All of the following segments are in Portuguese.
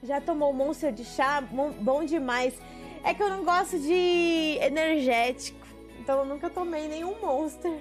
Já tomou Monster de chá? Bom demais. É que eu não gosto de energético. Então eu nunca tomei nenhum Monster.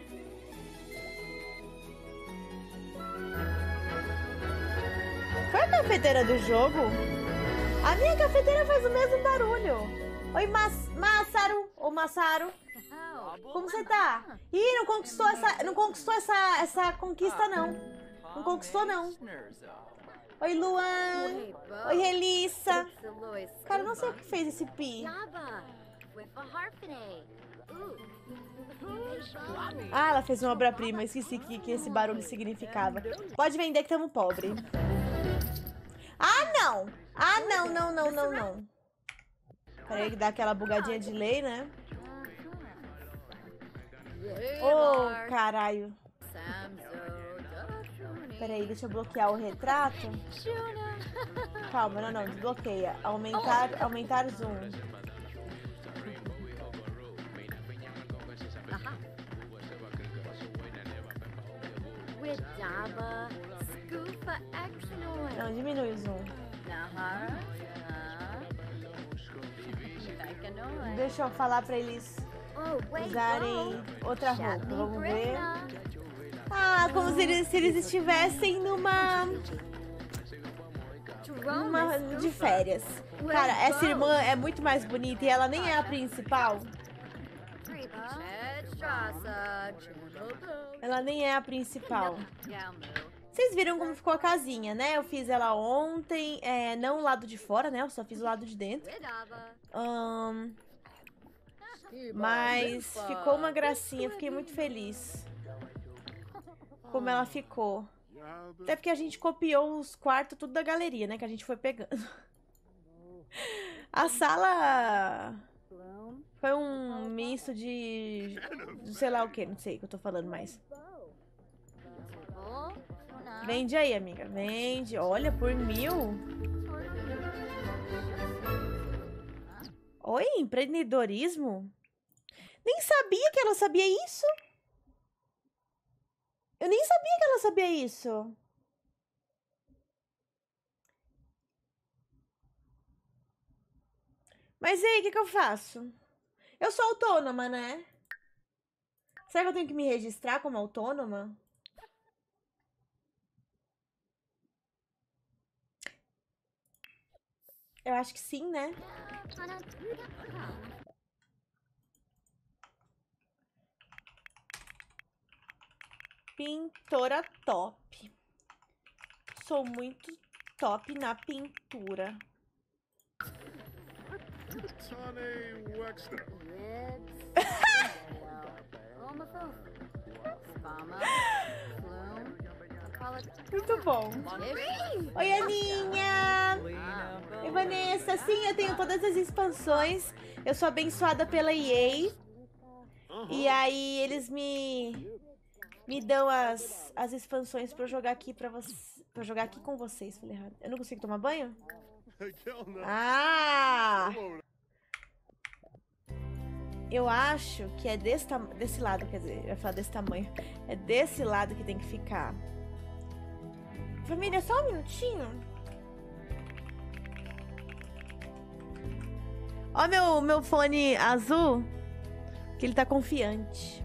Foi a cafeteira do jogo? A minha cafeteira faz o mesmo barulho. Oi, Masaru. Ou Masaru. Como você tá? Ih, não conquistou essa conquista, não. Não conquistou, não. Oi, Luan. Oi, Relissa. Cara, eu não sei o que fez esse pi. Ah, ela fez uma obra-prima. Esqueci que esse barulho significava. Pode vender que estamos pobre. Ah, não. Ah, não, não, não, não, não. Peraí que dá aquela bugadinha de lei, né? Oh, caralho. Peraí, deixa eu bloquear o retrato. Calma, não, não, desbloqueia. Aumentar zoom. Não, diminui o zoom. Deixa eu falar pra eles usarem outra roupa. Vamos ver. Ah, como se eles estivessem numa de férias. Cara, essa irmã é muito mais bonita e ela nem é a principal. Ela nem é a principal. Vocês viram como ficou a casinha, né? Eu fiz ela ontem, não o lado de fora, né? Eu só fiz o lado de dentro. Mas ficou uma gracinha, fiquei muito feliz. Como ela ficou. Até porque a gente copiou os quartos tudo da galeria, né? Que a gente foi pegando. A sala foi um misto de sei lá o que, não sei o que eu tô falando mais. Vende aí, amiga. Vende. Olha, por 1.000. Oi, empreendedorismo? Nem sabia que ela sabia isso. Eu nem sabia que ela sabia isso. Mas e aí, o que eu faço? Eu sou autônoma, né? Será que eu tenho que me registrar como autônoma? Eu acho que sim, né? Pintora top. Sou muito top na pintura. Muito bom. Oi, Aninha. Oi, Vanessa. Sim, eu tenho todas as expansões. Eu sou abençoada pela EA. E aí eles me dão as expansões pra eu jogar aqui pra jogar aqui com vocês. Falei errado. Eu não consigo tomar banho? Ah! Eu acho que é desse lado, quer dizer, eu ia falar desse tamanho. É desse lado que tem que ficar. Família, só um minutinho. Ó meu fone azul, que ele tá confiante.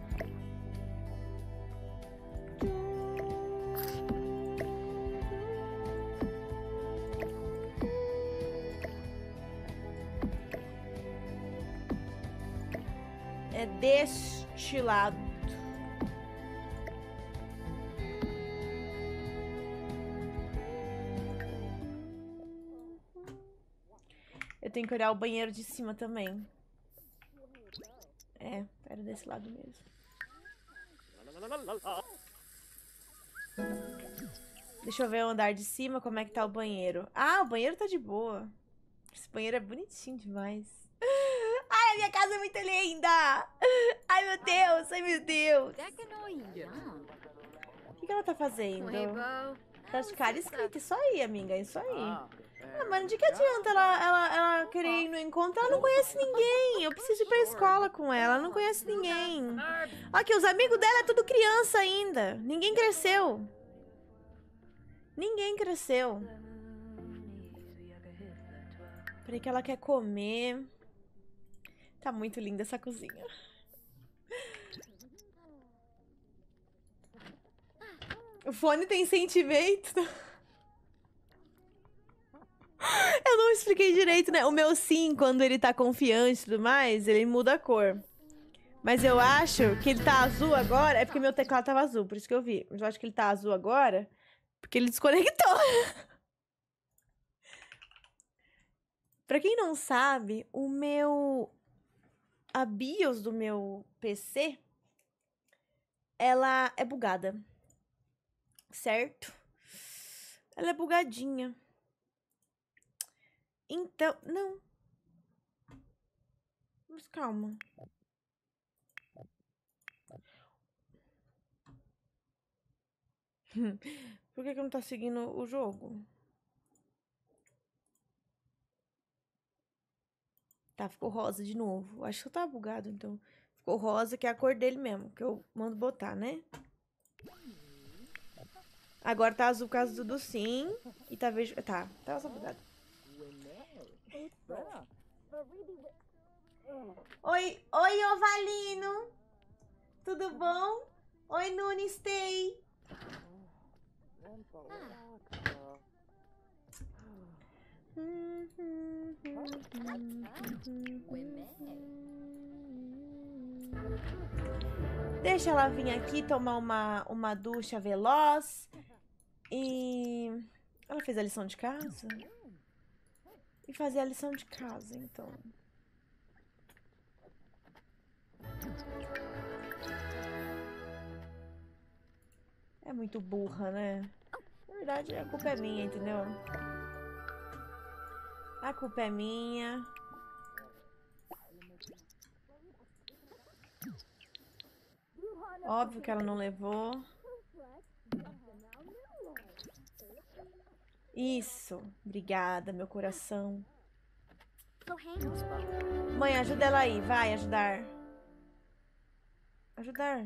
É deste lado. Eu tenho que olhar o banheiro de cima também. É, era desse lado mesmo. Deixa eu ver o andar de cima, como é que tá o banheiro. Ah, o banheiro tá de boa. Esse banheiro é bonitinho demais. Ai, a minha casa é muito linda! Ai, meu Deus! Ai, meu Deus! O que ela tá fazendo? Tá de cara escrita. Isso aí, amiga. Isso aí. Ah, mano, de que adianta ela querer ir no encontro? Ela não conhece ninguém. Eu preciso ir pra escola com ela. Ela não conhece ninguém. Aqui, os amigos dela é tudo criança ainda. Ninguém cresceu. Ninguém cresceu. Peraí que ela quer comer. Tá muito linda essa cozinha. O fone tem sentimento. Eu não expliquei direito, né? O meu sim, quando ele tá confiante e tudo mais, ele muda a cor. Mas eu acho que ele tá azul agora. É porque meu teclado tava azul, por isso que eu vi. Mas eu acho que ele tá azul agora porque ele desconectou. Pra quem não sabe, a BIOS do meu PC, ela é bugada. Certo? Ela é bugadinha. Então, não. Mas calma. Por que não tá seguindo o jogo? Tá, ficou rosa de novo. Acho que eu tava bugado, então. Ficou rosa, que é a cor dele mesmo, que eu mando botar, né? Agora tá azul por causa do sim. E tá verde... Tá só bugado. Oi, Ovalino. Tudo bom? Oi, Nunes Stay. Deixa ela vir aqui tomar uma ducha veloz. E... Ela fez a lição de casa? E fazer a lição de casa, então. É muito burra, né? Na verdade, a culpa é minha, entendeu? A culpa é minha. Óbvio que ela não levou. Isso. Obrigada, meu coração. Mãe, ajuda ela aí. Vai ajudar. Ajudar.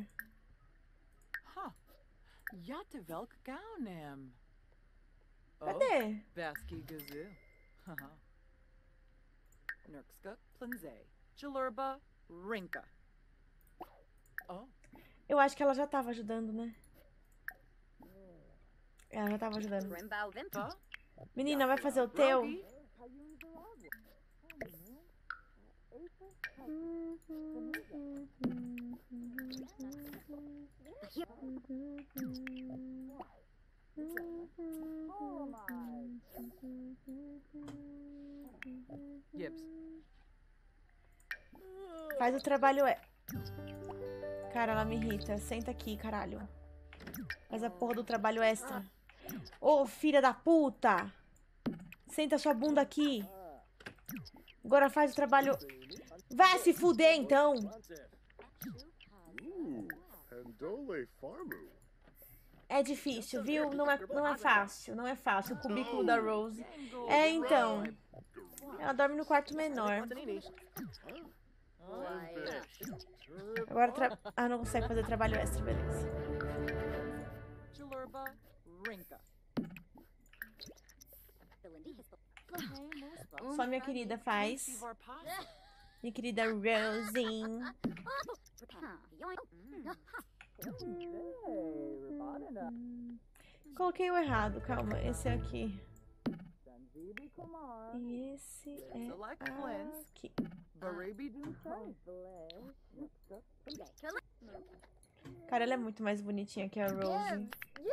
Cadê? Eu acho que ela já tava ajudando, né? Ela já tava ajudando. Menina, vai fazer o teu? Faz o trabalho Cara, ela me irrita. Senta aqui, caralho. Faz a porra do trabalho extra. Ô, filha da puta! Senta sua bunda aqui. Agora faz o trabalho... Vai se fuder, então! É difícil, viu? Não é fácil. Não é fácil. O cubículo da Rose. É, então. Ela dorme no quarto menor. Agora não consegue fazer trabalho extra, beleza. Só minha querida faz. Minha querida Rosie. Coloquei o errado, calma. Esse é aqui. E esse é aqui. Cara, ela é muito mais bonitinha que a Rose.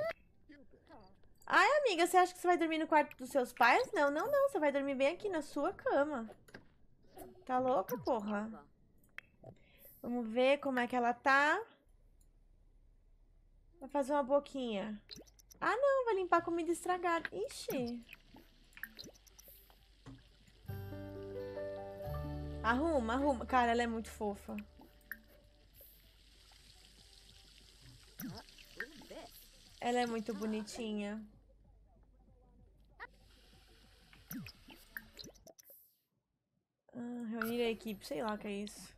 Ai, amiga, você acha que você vai dormir no quarto dos seus pais? Não, não, não. Você vai dormir bem aqui na sua cama. Tá louca, porra? Vamos ver como é que ela tá. Vai fazer uma boquinha. Ah, não. Vai limpar a comida estragada. Ixi. Arruma, arruma. Cara, ela é muito fofa. Ela é muito bonitinha. Reunir a equipe. Sei lá o que é isso.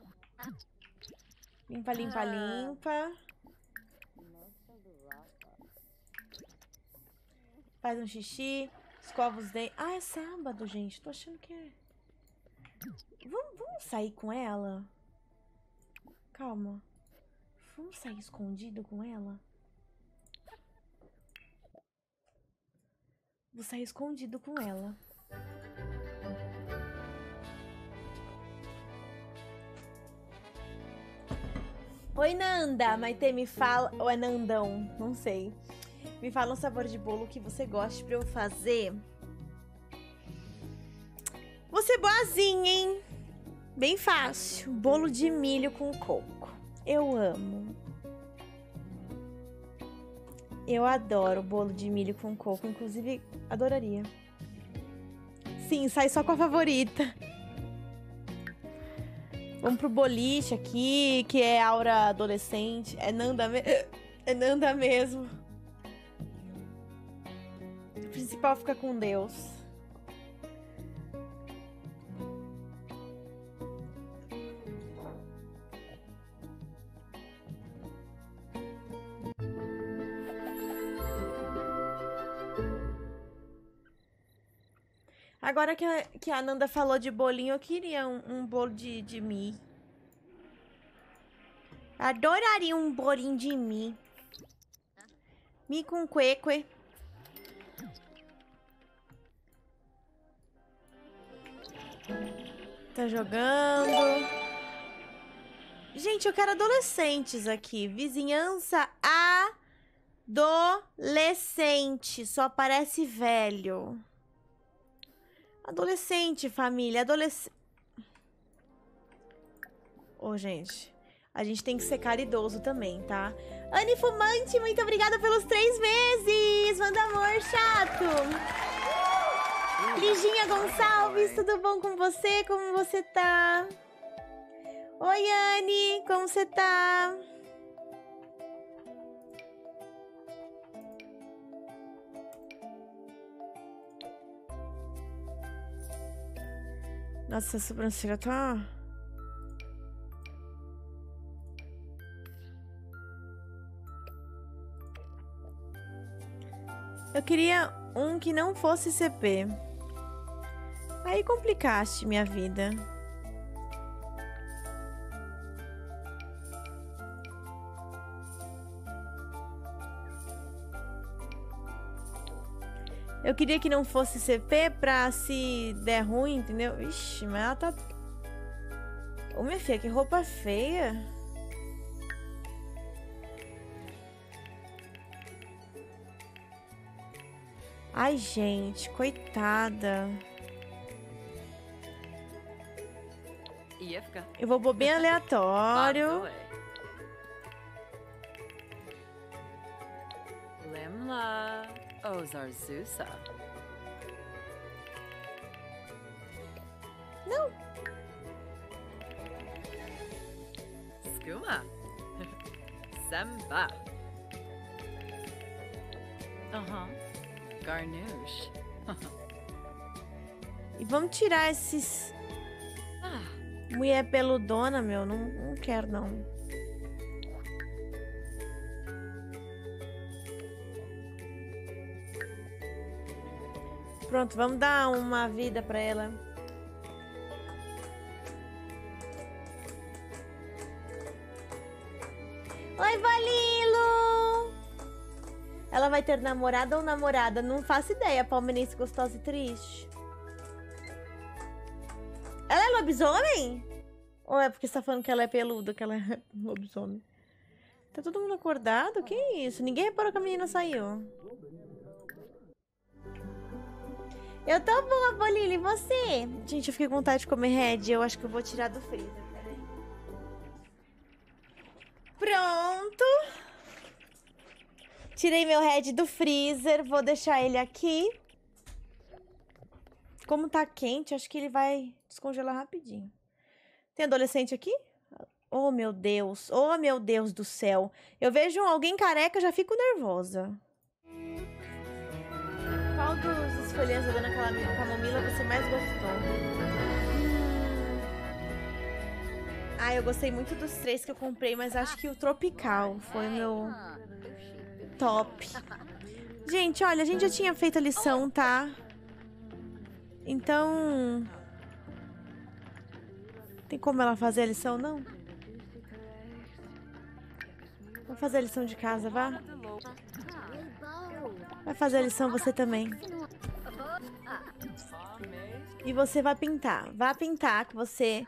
Limpa, limpa, limpa. Faz um xixi. Escova os dentes. Ah, é sábado, gente. Tô achando que é... Vamos sair com ela? Calma. Vamos sair escondido com ela? Vou sair escondido com ela. Oi, Nanda. Maitê, me fala... Ou é Nandão? Não sei. Me fala um sabor de bolo que você goste pra eu fazer. Vou ser boazinha, hein? Bem fácil. Bolo de milho com coco. Eu amo. Eu adoro bolo de milho com coco. Inclusive, adoraria. Sim, sai só com a favorita. Vamos pro boliche aqui, que é aura adolescente. É Nanda, é Nanda mesmo. O principal fica com Deus. Agora que a Nanda falou de bolinho, eu queria um bolo de mi. Adoraria um bolinho de mi. Mi com queque. Tá jogando. Gente, eu quero adolescentes aqui. Vizinhança adolescente. Só parece velho. Adolescente, família. Adolescente. Ô, gente. A gente tem que ser caridoso também, tá? Anne Fumante, muito obrigada pelos 3 meses. Manda amor, chato. Liginha Gonçalves, tudo bom com você? Como você tá? Oi, Anne, como você tá? Nossa, a sobrancelha tá... Eu queria um que não fosse CP. Aí complicaste minha vida. Eu queria que não fosse CP pra se der ruim, entendeu? Ixi, mas ela tá... Ô, minha filha, que roupa feia. Ai, gente, coitada. Eu vou pôr bem aleatório. Lemla Ozarzusa. Não. Skuma. Samba. Garnouche. E vamos tirar esses... Mulher peludona, meu. Não quero, não. Pronto, vamos dar uma vida pra ela. Oi, Valilo! Ela vai ter namorada ou namorada? Não faço ideia, palmeirense gostosa e triste. Ela é lobisomem? Ou é porque você tá falando que ela é peluda, que ela é lobisomem? Tá todo mundo acordado? Que isso? Ninguém reparou que a menina saiu. Eu tô boa, Bolilho. E você? Gente, eu fiquei com vontade de comer Red. Eu acho que eu vou tirar do freezer. Peraí. Pronto. Tirei meu Red do freezer. Vou deixar ele aqui. Como tá quente, acho que ele vai descongelar rapidinho. Tem adolescente aqui? Oh, meu Deus. Oh, meu Deus do céu. Eu vejo alguém careca, já fico nervosa. Qual dos esfolhas da Dona Camomila você mais gostou? Ah, eu gostei muito dos 3 que eu comprei, mas acho que o Tropical foi o meu top. Gente, olha, a gente já tinha feito a lição, tá? Então... Tem como ela fazer a lição, não? Vai fazer a lição de casa, vá. Vai fazer a lição você também. E você vai pintar. Vá pintar que você...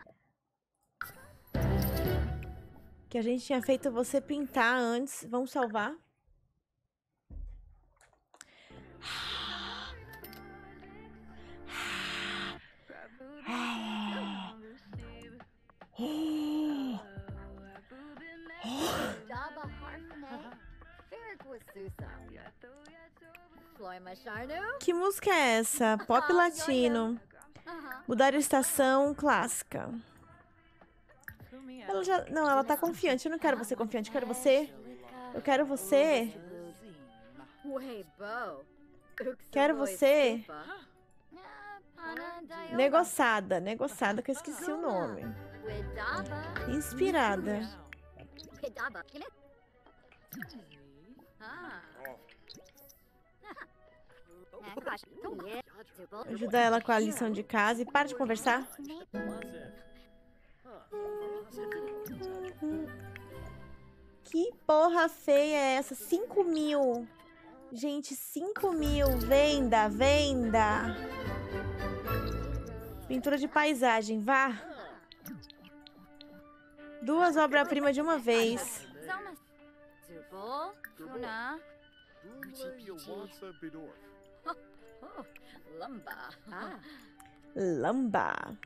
Que a gente tinha feito você pintar antes. Vamos salvar. Que música é essa? Pop latino. Mudar a estação clássica. Ela já... Não, ela tá confiante. Eu não quero você confiante. Eu quero você. Eu quero você. Quero você. Negociada. Negociada, que eu esqueci o nome. Inspirada. Ajudar ela com a lição de casa e para de conversar. Que porra feia é essa? 5.000. Gente, 5.000. Venda, venda. Pintura de paisagem, vá. 2 obras-primas de uma vez. Lamba.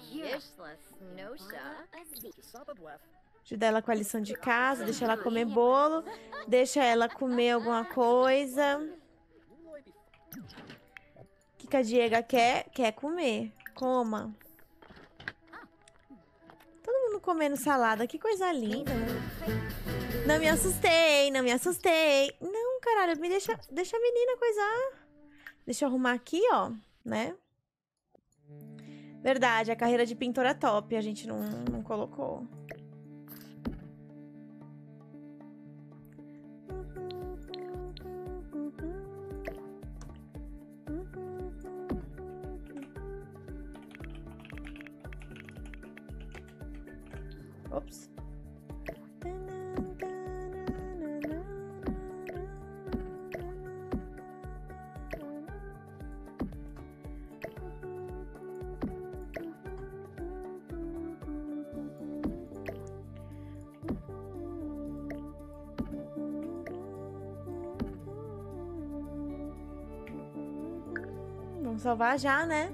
Ajuda ela com a lição de casa, deixa ela comer bolo, deixa ela comer alguma coisa. O que a Diega quer? Quer comer. Coma. Todo mundo comendo salada, que coisa linda, né? Não me assustei, não me assustei. Não, caralho, deixa a menina coisar. Deixa eu arrumar aqui, ó, né? Verdade, a carreira de pintora top, a gente não colocou. Ops. Vamos salvar já, né?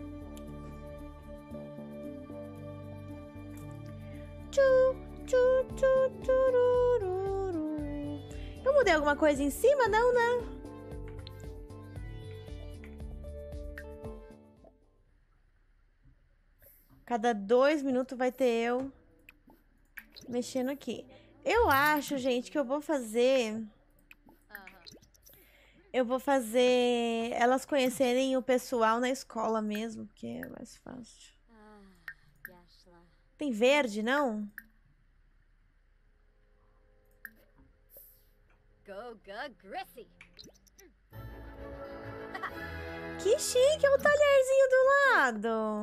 Eu mudei alguma coisa em cima? Não, né? Cada 2 minutos vai ter eu mexendo aqui. Eu acho, gente, que eu vou fazer... Eu vou fazer elas conhecerem o pessoal na escola mesmo, porque é mais fácil. Tem verde, não? Que chique, é o talherzinho do lado.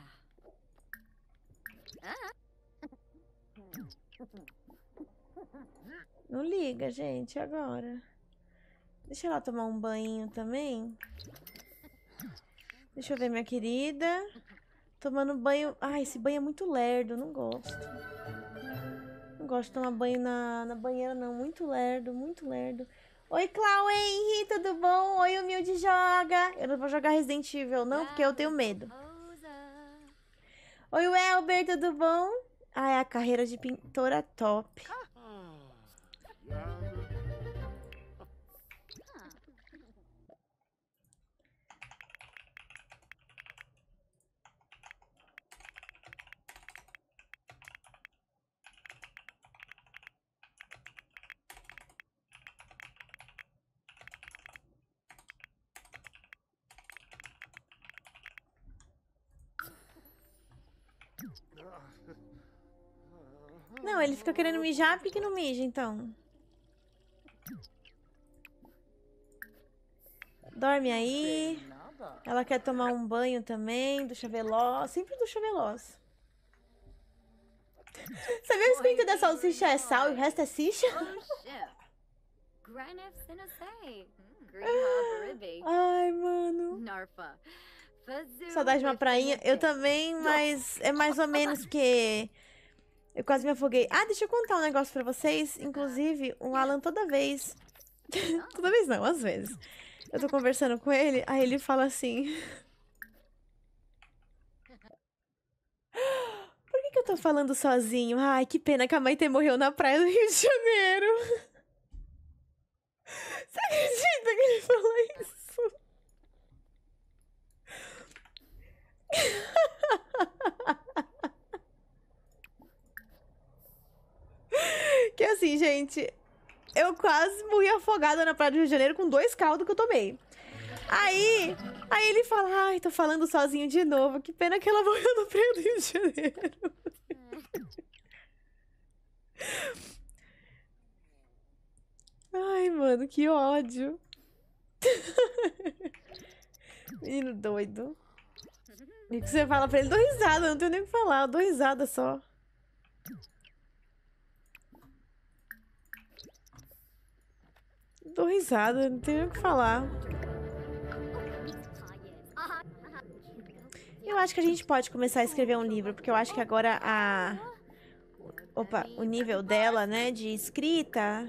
Não liga, gente, agora. Deixa ela tomar um banho também. Deixa eu ver, minha querida. Tomando banho... Ai, esse banho é muito lerdo, não gosto. Não gosto de tomar banho na banheira, não. Muito lerdo, muito lerdo. Oi, Clau Henry, tudo bom? Oi, Humilde joga. Eu não vou jogar Resident Evil, não, porque eu tenho medo. Oi, Welber, tudo bom? Ai, a carreira de pintora top. Não, ele fica querendo mijar, por que não mija, então? Dorme aí. Ela quer tomar um banho também, ducha veloz. Sempre ducha veloz. Você viu o escrito da salsicha é sal e o resto é sicha? Ai, mano. Saudade de uma prainha. Eu também, mas é mais ou menos porque eu quase me afoguei. Ah, deixa eu contar um negócio pra vocês. Inclusive, o Alan toda vez... Toda vez não, às vezes. Eu tô conversando com ele, aí ele fala assim... Por que eu tô falando sozinho? Ai, que pena que a Maitê morreu na praia do Rio de Janeiro. Você acredita que ele falou isso? Que assim, gente, eu quase morri afogada na praia do Rio de Janeiro com 2 caldos que eu tomei. Aí ele fala, ai, tô falando sozinho de novo. Que pena que ela morreu na praia do Rio de Janeiro. Ai, mano, que ódio. Menino doido. E que você fala pra ele, dou risada, não tenho nem o que falar, eu dou risada só. Dou risada, não tenho nem o que falar. Eu acho que a gente pode começar a escrever um livro, porque eu acho que agora o nível dela, né, de escrita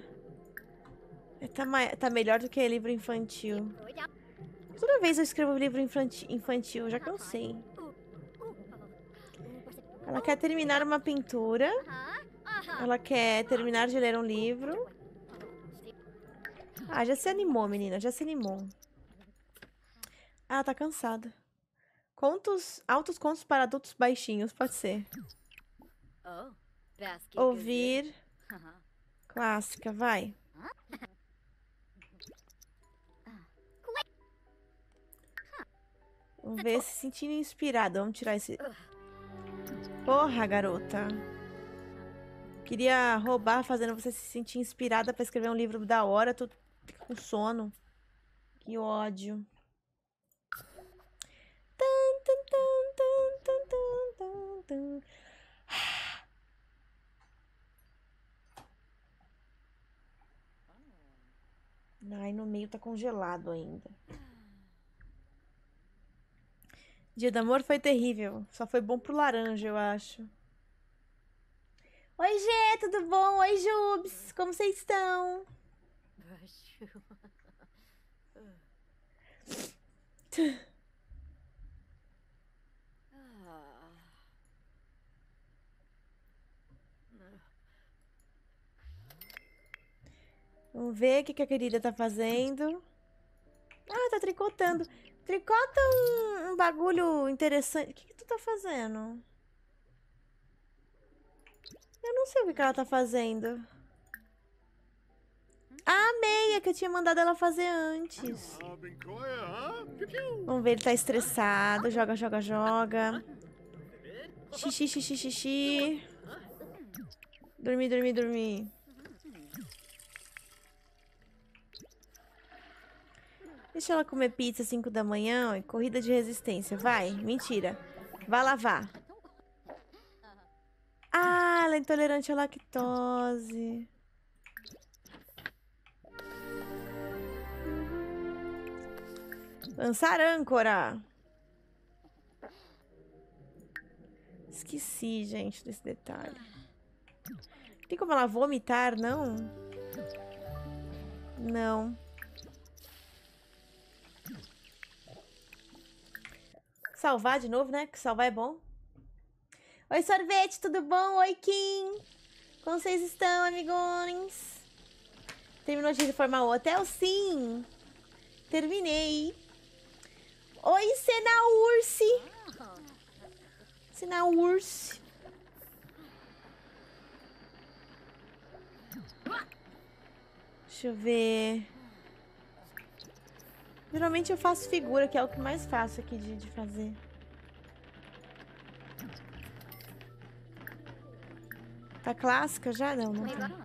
tá melhor do que livro infantil. Toda vez eu escrevo livro infantil, já cansei. Ela quer terminar uma pintura. Ela quer terminar de ler um livro. Ah, já se animou, menina, já se animou. Ah, tá cansada. Altos contos para adultos baixinhos, pode ser. Ouvir. Clássica, vai. Vamos ver se sentindo inspirada. Vamos tirar esse... Porra, garota. Queria roubar fazendo você se sentir inspirada pra escrever um livro da hora. Tu fica com sono. Que ódio. Ai, no meio tá congelado ainda. Dia do Amor foi terrível. Só foi bom pro laranja, eu acho. Oi, Gê, tudo bom? Oi, Jubes. Como vocês estão? Vamos ver o que a querida tá fazendo. Ah, tá tricotando. Tricota um bagulho interessante. O que tu tá fazendo? Eu não sei o que ela tá fazendo. Ah, a meia que eu tinha mandado ela fazer antes. Vamos ver, ele tá estressado. Joga, joga, joga. Xixi, xixi, xixi. Dormir, dormir, dormir. Deixa ela comer pizza às 5 da manhã. Corrida de resistência. Vai. Mentira. Vai lavar. Ah, ela é intolerante à lactose. Lançar âncora. Esqueci, gente, desse detalhe. Tem como ela vomitar, não? Não. Salvar de novo, né? Porque salvar é bom. Oi, sorvete, tudo bom? Oi, Kim. Como vocês estão, amigões? Terminou de reformar o hotel? Sim. Terminei. Oi, Senaurse. Senaurse. Deixa eu ver. Geralmente eu faço figura, que é o que mais faço aqui de fazer. Tá clássica já? Não, não tá.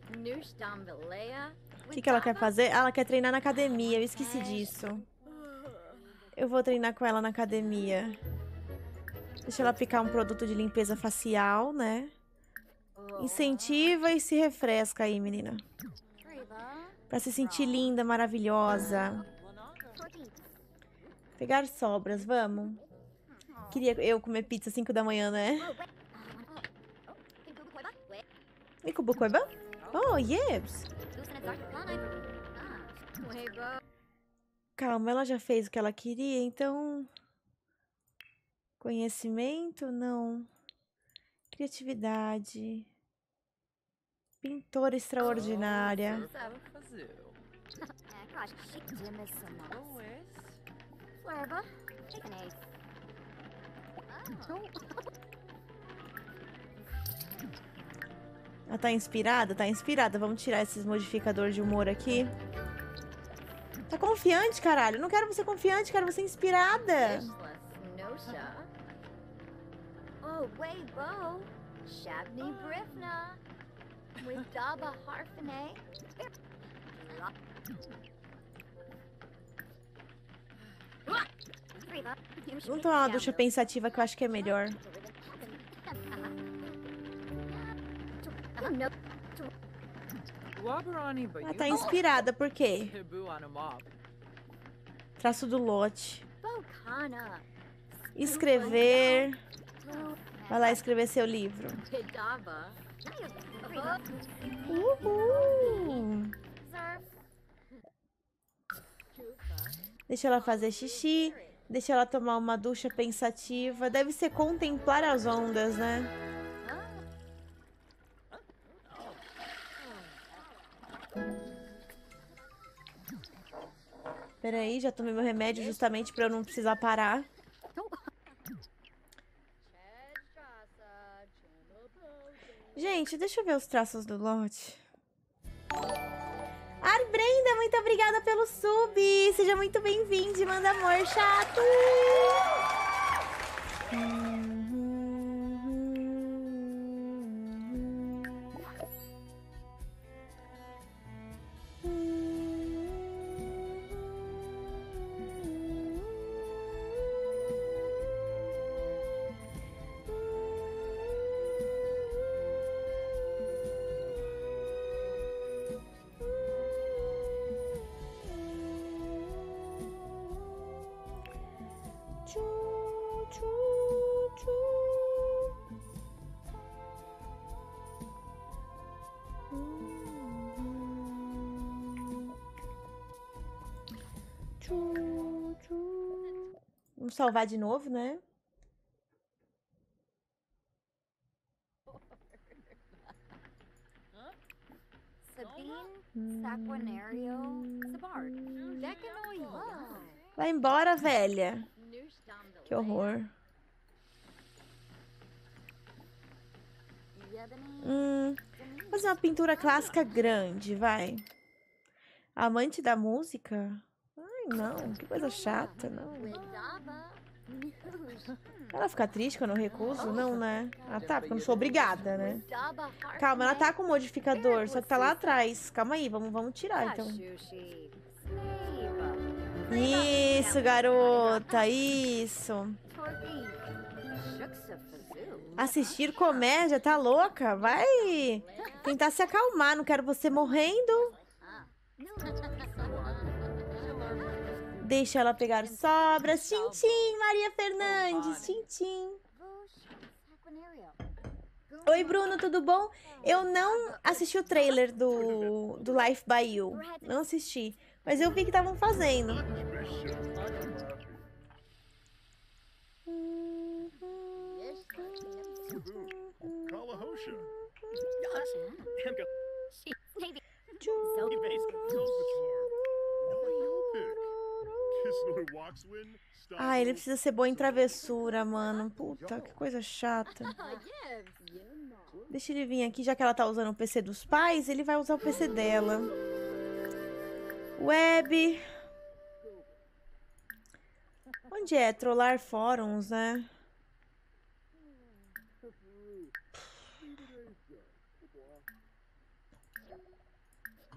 O que ela quer fazer? Ah, ela quer treinar na academia. Eu esqueci disso. Eu vou treinar com ela na academia. Deixa ela aplicar um produto de limpeza facial, né? Incentiva e se refresca aí, menina. Pra se sentir linda, maravilhosa. Pegar sobras, vamos. Queria eu comer pizza às 5 da manhã, né? Mikubukoiba? Oh, yes! Calma, ela já fez o que ela queria, então... Conhecimento? Não. Criatividade. Pintora extraordinária. Ela tá inspirada? Tá inspirada. Vamos tirar esses modificadores de humor aqui. Tá confiante, caralho. Não quero você confiante, quero você inspirada. Vamos tomar uma ducha pensativa que eu acho que é melhor. Ela tá inspirada, por quê? Traço do lote. Escrever. Vai lá escrever seu livro. Uhul. Deixa ela fazer xixi. Deixa ela tomar uma ducha pensativa. Deve ser contemplar as ondas, né? Peraí, já tomei meu remédio justamente pra eu não precisar parar. Gente, deixa eu ver os traços do lote. Brenda, muito obrigada pelo sub. Seja muito bem-vindo. Manda amor, chato. Vamos salvar de novo, né? Vai embora, velha. Que horror. Vou fazer uma pintura clássica grande, vai. Amante da música? Ai, não, que coisa chata, não. Ela fica triste quando eu recuso? Não, né? Ah, tá, porque eu não sou obrigada, né? Calma, ela tá com o modificador, só que tá lá atrás. Calma aí, vamos tirar, então. Isso, garota, isso. Assistir comédia, tá louca? Vai tentar se acalmar, não quero você morrendo. Deixa ela pegar sobras. Tchim, Maria Fernandes. Tchim. Oi, Bruno, tudo bom? Eu não assisti o trailer do Life by You. Não assisti. Mas eu vi que estavam fazendo. Ah, ele precisa ser bom em travessura, mano. Puta, que coisa chata. Deixa ele vir aqui, já que ela tá usando o PC dos pais, ele vai usar o PC dela. Web. Onde é? Trollar fóruns, né?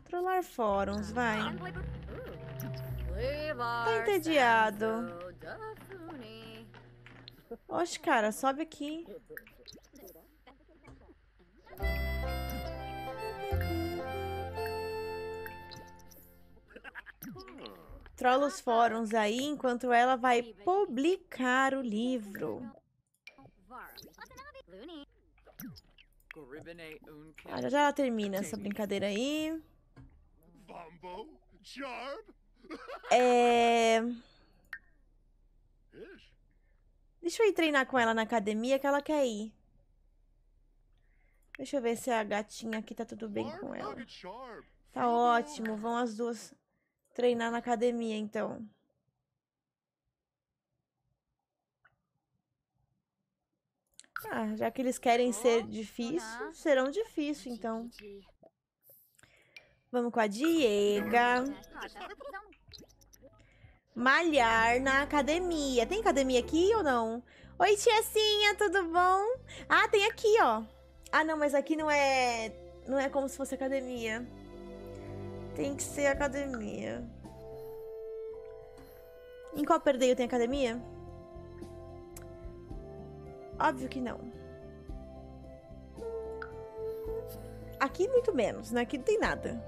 Trollar fóruns, vai. Tá Tá entediado. Oxe, cara, sobe aqui. Trolla os fóruns aí, enquanto ela vai publicar o livro. Ah, já ela termina essa brincadeira aí. Deixa eu ir treinar com ela na academia, que ela quer ir. Deixa eu ver se a gatinha aqui tá tudo bem com ela. Tá ótimo, vão as duas treinar na academia, então. Ah, já que eles querem ser difíceis, serão difíceis, então. Vamos com a Diega. Malhar na academia. Tem academia aqui ou não? Oi, tiazinha, tudo bom? Ah, tem aqui, ó. Ah, não, mas aqui não é como se fosse academia. Tem que ser academia. Em Copperdale tem academia? Óbvio que não. Aqui muito menos, né? Aqui não tem nada.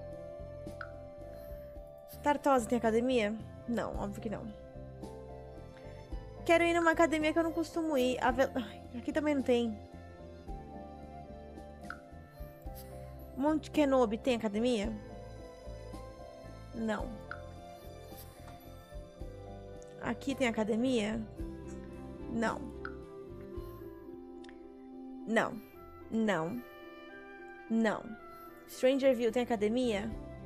Tartosa tem academia? Não, óbvio que não. Quero ir numa academia que eu não costumo ir. Aqui também não tem. Monte Kenobi tem academia? Não. Aqui tem academia? Não. Não. Não. Não. Strangerville tem academia?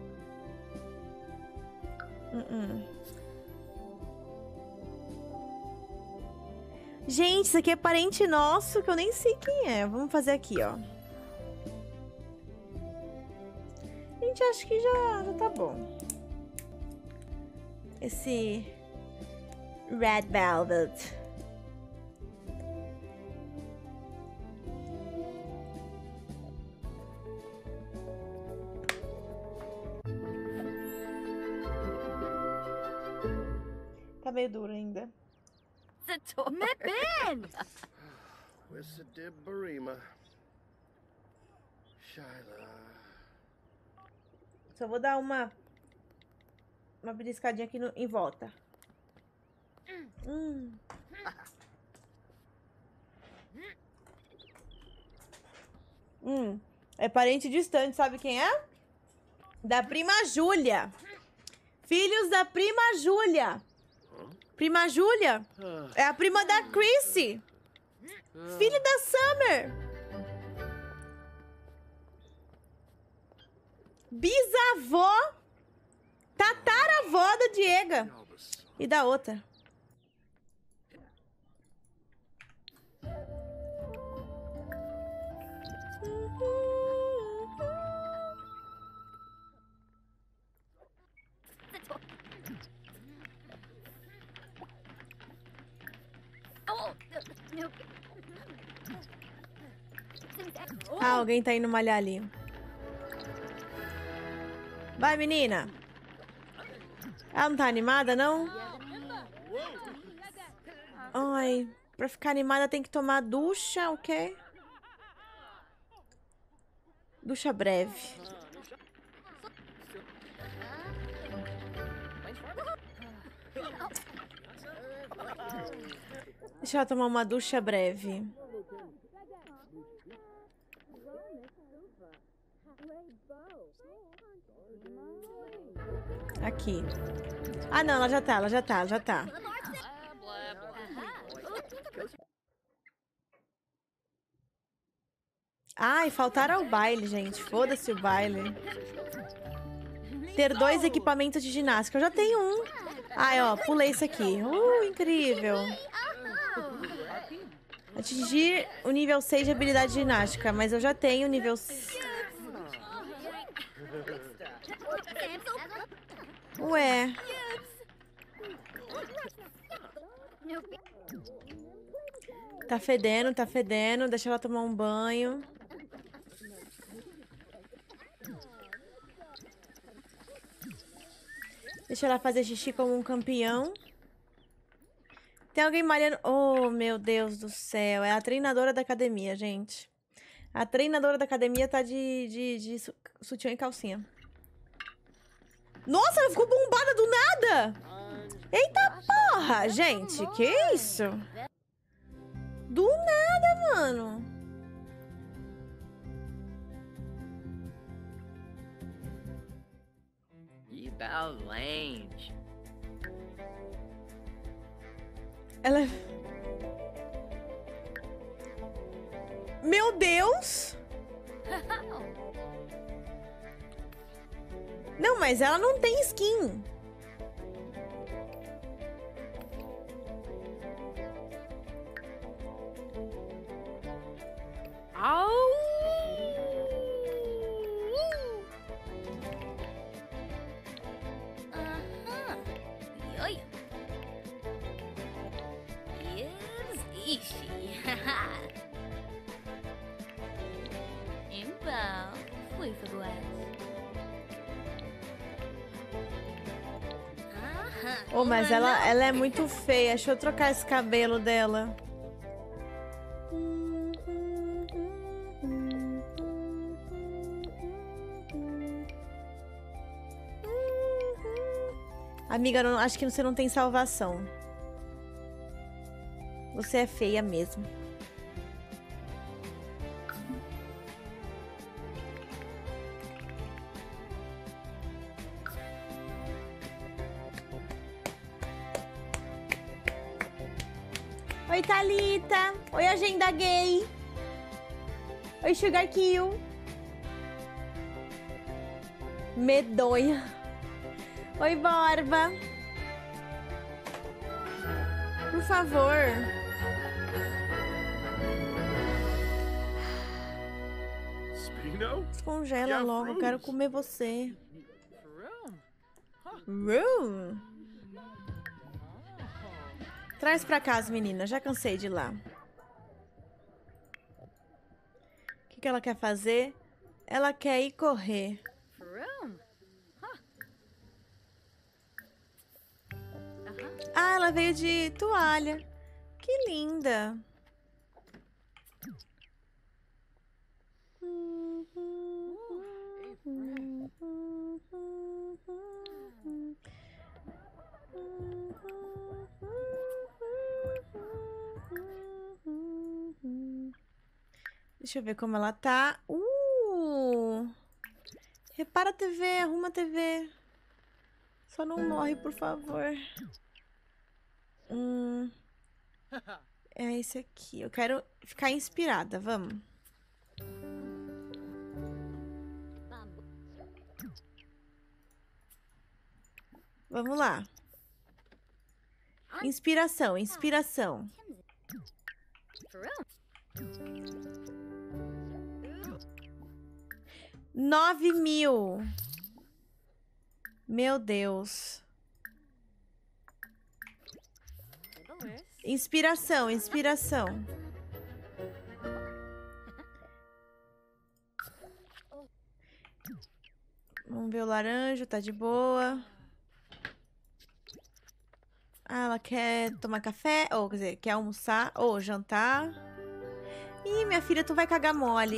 Gente, isso aqui é parente nosso que eu nem sei quem é. Vamos fazer aqui, ó. Gente, acho que já tá bom. Esse Red Velvet. Tá meio duro ainda. Só vou dar uma beliscadinha aqui em volta. É parente distante, sabe quem é? Da prima Júlia. Filhos da prima Júlia. Prima Júlia é a prima da Chrissy. Filha da Summer. Bisavó. Tataravó da Diega. E da outra. Ah, alguém tá indo malhar ali. Vai, menina. Ela não tá animada, não? Ai, pra ficar animada tem que tomar ducha, ok? Ducha breve. Deixa ela tomar uma ducha breve. Aqui. Ah, não, ela já tá. Ai, faltaram ao baile, gente. Foda-se o baile. Ter 2 equipamentos de ginástica. Eu já tenho um. Ai, ó, pulei isso aqui. Incrível. Atingir o nível 6 de habilidade de ginástica. Mas eu já tenho o nível... Ué. Tá fedendo. Deixa ela tomar um banho. Deixa ela fazer xixi como um campeão. Tem alguém malhando... Oh, meu Deus do céu. É a treinadora da academia, gente. A treinadora da academia tá de sutiã e calcinha. Nossa, ela ficou bombada do nada! Eita porra, gente. Que isso? Do nada, mano. Balance. Ela... Meu Deus! Não, mas ela não tem skin. Oh, mas ela é muito feia. Deixa eu trocar esse cabelo dela. Amiga, não, acho que você não tem salvação. Você é feia mesmo. Oi, Thalita. Oi, Agenda Gay. Oi, Sugar Kill. Medonha. Oi, Borba. Por favor. Descongela logo. Quero comer você. Room. Traz pra casa, menina. Já cansei de ir lá. O que ela quer fazer? Ela quer ir correr. Ah, ela veio de toalha. Que linda. Deixa eu ver como ela tá. Repara a TV, arruma a TV. Só não morre, por favor. É esse aqui. Eu quero ficar inspirada, vamos. Vamos lá. Inspiração, inspiração. 9.000. Meu Deus. Inspiração, inspiração. Vamos ver o laranja, tá de boa. Ah, ela quer tomar café, ou quer dizer, quer almoçar, ou jantar. Ih, minha filha, tu vai cagar mole.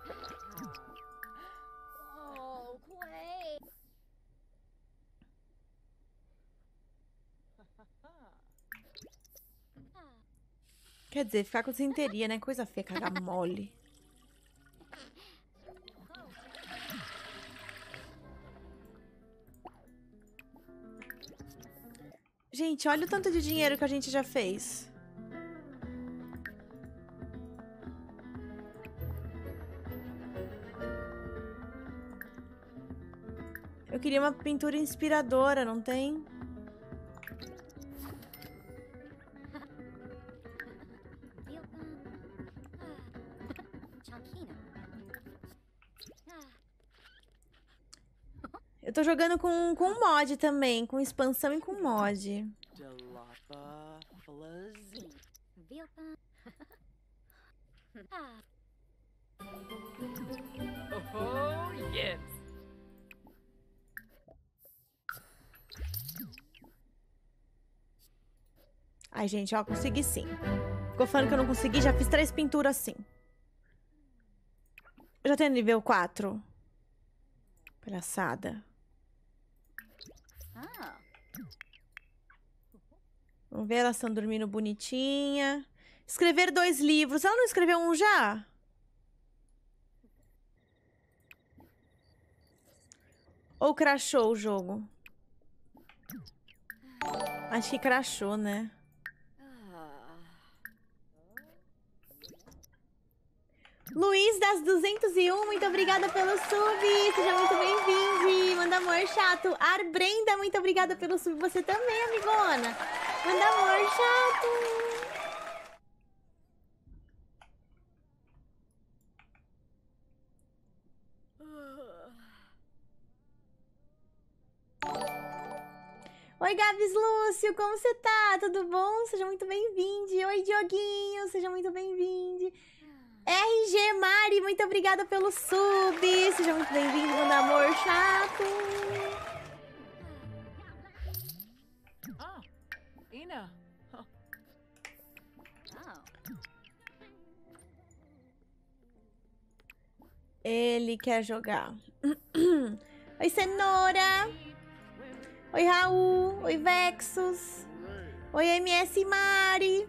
Quer dizer, ficar com desinteria, né? Coisa feia, cagar mole. Gente, olha o tanto de dinheiro que a gente já fez. Eu queria uma pintura inspiradora, não tem? Eu tô jogando com mod também, com expansão e com mod. Oh, yes. Ai, gente, ó, consegui sim. Ficou falando que eu não consegui, já fiz 3 pinturas assim. Eu já tenho nível 4. Palhaçada. Vamos ver, elas estão dormindo bonitinha. Escrever 2 livros. Ela não escreveu um já? Ou crashou o jogo? Acho que crashou, né? Luiz das 201, muito obrigada pelo sub. Seja muito bem-vindo. Manda amor chato. Arbrenda, muito obrigada pelo sub. Você também, amigona. Manda amor chato. Oi, Gabs Lúcio, como você tá? Tudo bom? Seja muito bem-vindo. Oi, Dioguinho, seja muito bem-vindo. RG Mari, muito obrigada pelo sub. Seja muito bem-vindo, meu amor chato. Ina. Ele quer jogar. Oi, Cenoura. Oi, Raul. Oi, Vexus. Oi, MS Mari.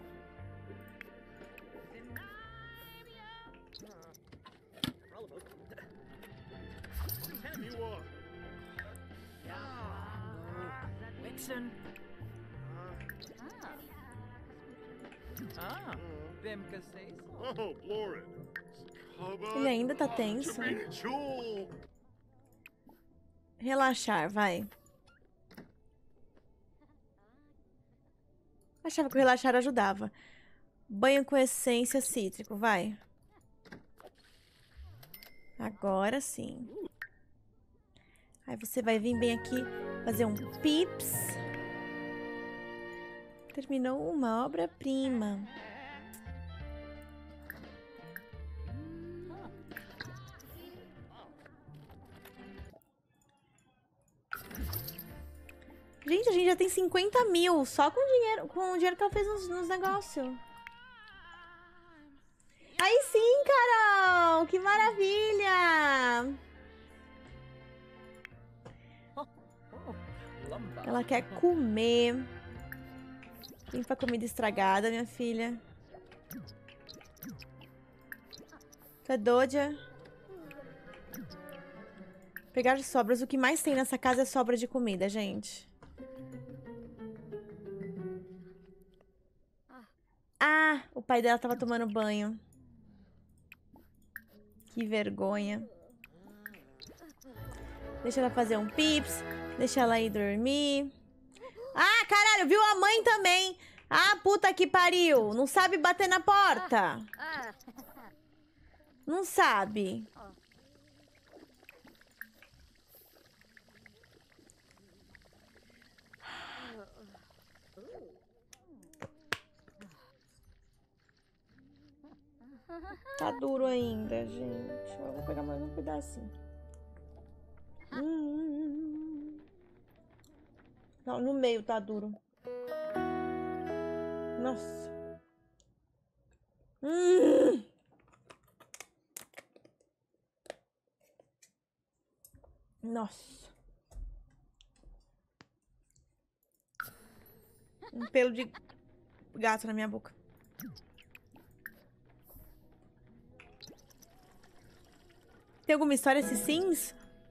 Vixen. Vem que sei. Ele ainda tá tenso. Relaxar, vai. Achava que o relaxar ajudava. Banho com essência cítrico, vai. Agora sim. Aí você vai vir bem aqui fazer um pips. Terminou uma obra-prima. Gente, a gente já tem 50 mil só com o dinheiro que ela fez nos negócios. Aí sim, Carol! Que maravilha! Ela quer comer. Limpa a comida estragada, minha filha. Tu é doida? Pegar sobras. O que mais tem nessa casa é sobra de comida, gente. Ah, o pai dela tava tomando banho. Que vergonha. Deixa ela fazer um pips. Deixa ela ir dormir. Ah, caralho, viu a mãe também. Ah, puta que pariu. Não sabe bater na porta. Não sabe. Tá duro ainda, gente. Eu vou pegar mais um pedacinho. Não, no meio tá duro. Nossa. Nossa. Um pelo de gato na minha boca. Tem alguma história esses sims?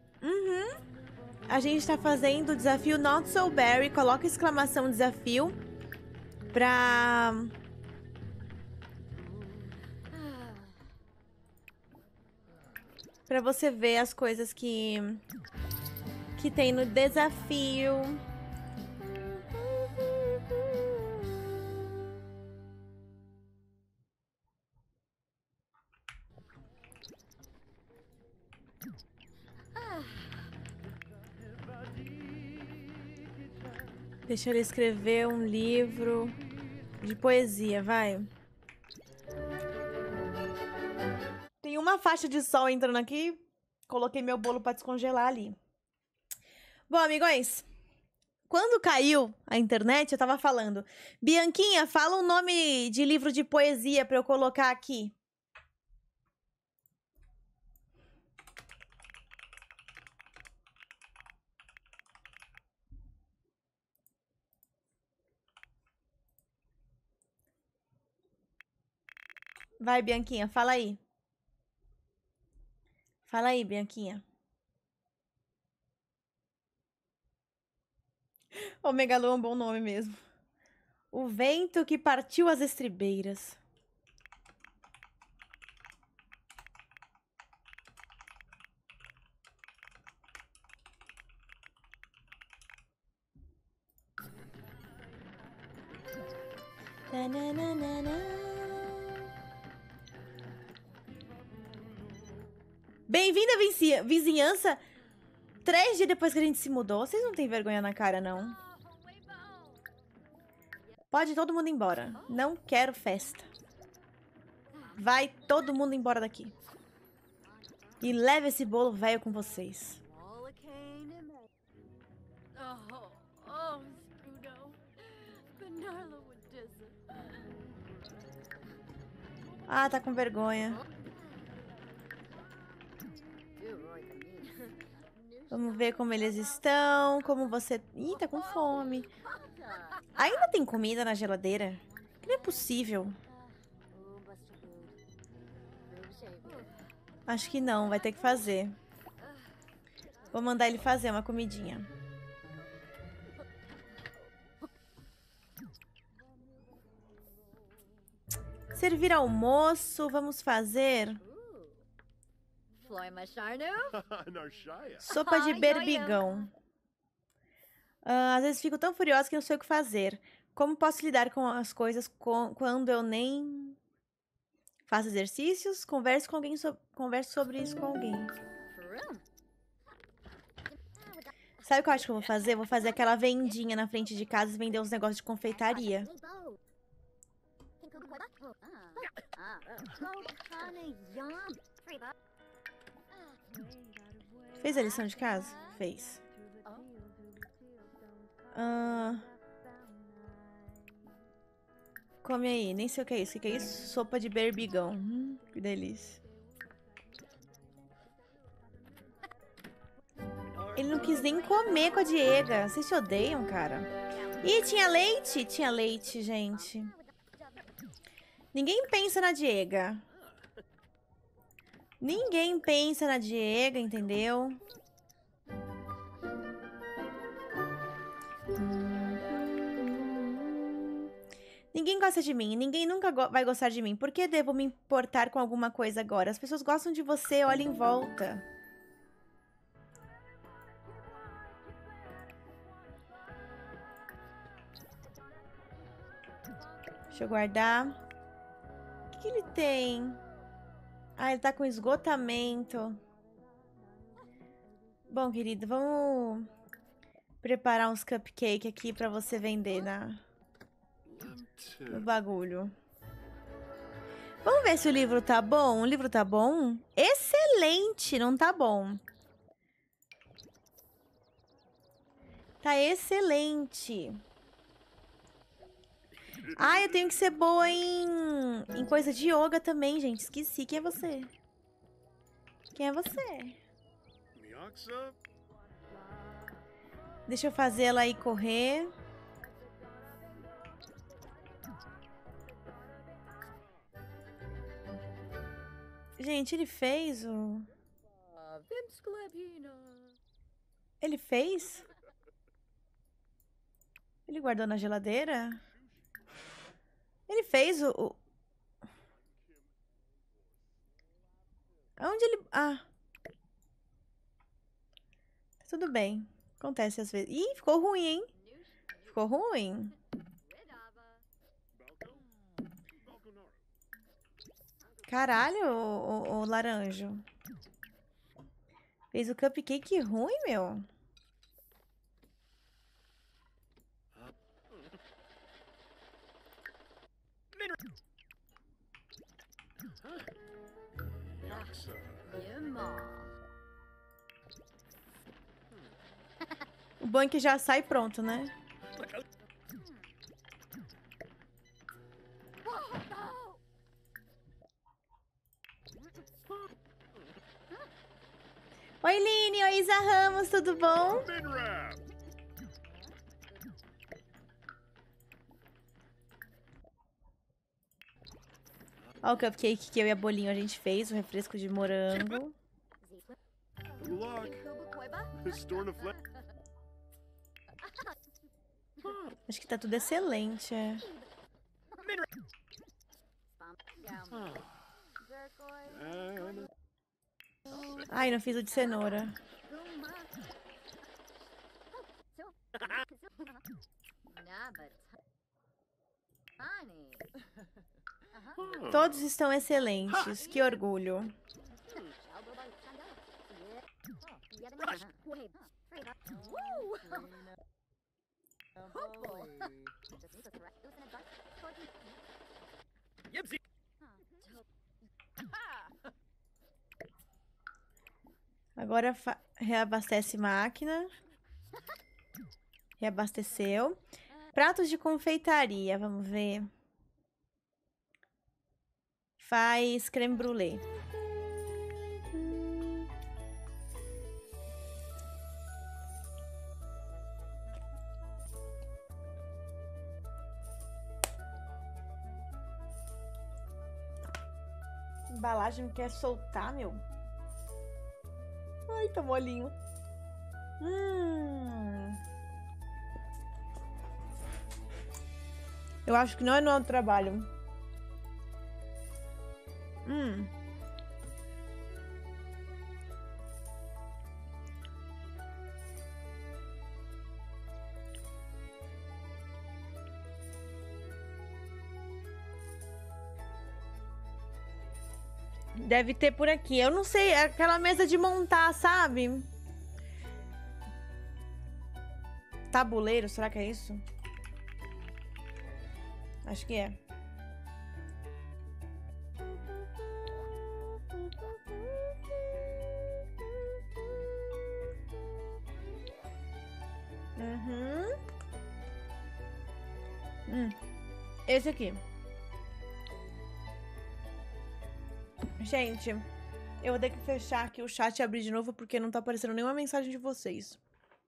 A gente tá fazendo o desafio Not So Berry. Coloca exclamação desafio pra você ver as coisas que tem no desafio. Deixa ele escrever um livro de poesia, vai. Tem uma faixa de sol entrando aqui. Coloquei meu bolo pra descongelar ali. Bom, amigões, Quando caiu a internet, eu tava falando, Bianquinha, fala um nome de livro de poesia pra eu colocar aqui. Vai, Bianquinha, fala aí. Fala aí, Bianquinha. O Megalu é um bom nome mesmo. O vento que partiu as estribeiras. Bem-vinda à vizinhança. 3 dias depois que a gente se mudou. Vocês não têm vergonha na cara, não? Pode todo mundo ir embora. Não quero festa. Vai todo mundo embora daqui. E leve esse bolo velho com vocês. Ah, tá com vergonha. Vamos ver como eles estão, como você... Ih, tá com fome. Ainda tem comida na geladeira? Que não é possível. Acho que não, vai ter que fazer. Vou mandar ele fazer uma comidinha. Servir almoço, vamos fazer... Sopa de berbigão. Às vezes fico tão furiosa que não sei o que fazer. Como posso lidar com as coisas quando eu nem faço exercícios? Converso sobre isso com alguém. Sabe o que eu acho que eu vou fazer? Vou fazer aquela vendinha na frente de casa e vender uns negócios de confeitaria. Fez a lição de casa? Fez. Come aí, nem sei o que é isso. O que é isso? Sopa de berbigão. Que delícia. Ele não quis nem comer com a Diega. Vocês se odeiam, cara. Ih, tinha leite? Tinha leite, gente. Ninguém pensa na Diega. Ninguém pensa na Diega, entendeu? Ninguém gosta de mim. Ninguém nunca vai gostar de mim. Por que devo me importar com alguma coisa agora? As pessoas gostam de você. Olha em volta. Deixa eu guardar. O que ele tem? Ah, ele tá com esgotamento. Bom, querido, vamos preparar uns cupcake aqui pra você vender no bagulho. Vamos ver se o livro tá bom. O livro tá bom? Excelente, não tá bom. Tá excelente. Ah, eu tenho que ser boa em coisa de yoga também, gente. Esqueci. Quem é você? Quem é você? Deixa eu fazer ela ir correr. Gente, ele fez o... Ele fez? Ele guardou na geladeira? Ele fez o... Onde ele... Ah. Tudo bem. Acontece às vezes. Ih, ficou ruim, hein? Ficou ruim. Caralho, o laranjo. Fez o cupcake ruim, meu. O bom é que já sai pronto, né? Oi, Line. Oi, Isa Ramos. Tudo bom? Olha o cupcake que eu e a Bolinho a gente fez. O refresco de morango. Acho que tá tudo excelente, é. Ai, não fiz o de cenoura. Todos estão excelentes. Que orgulho. Agora reabastece máquina. Reabasteceu. Pratos de confeitaria, vamos ver. Faz creme brulee. A embalagem quer soltar, meu. Ai, tá molinho. Eu acho que não é no trabalho. Deve ter por aqui. Eu não sei, é aquela mesa de montar, sabe? Tabuleiro, será que é isso? Acho que é. Esse aqui. Gente, eu vou ter que fechar aqui o chat e abrir de novo porque não tá aparecendo nenhuma mensagem de vocês.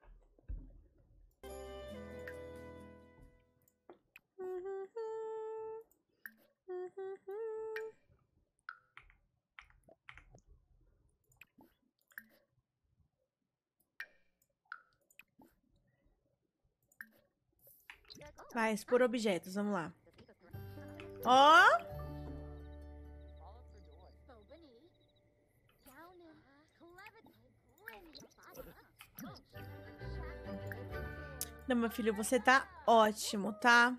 Vai, expor objetos, vamos lá. Ó! Não, meu filho, você tá ótimo, tá?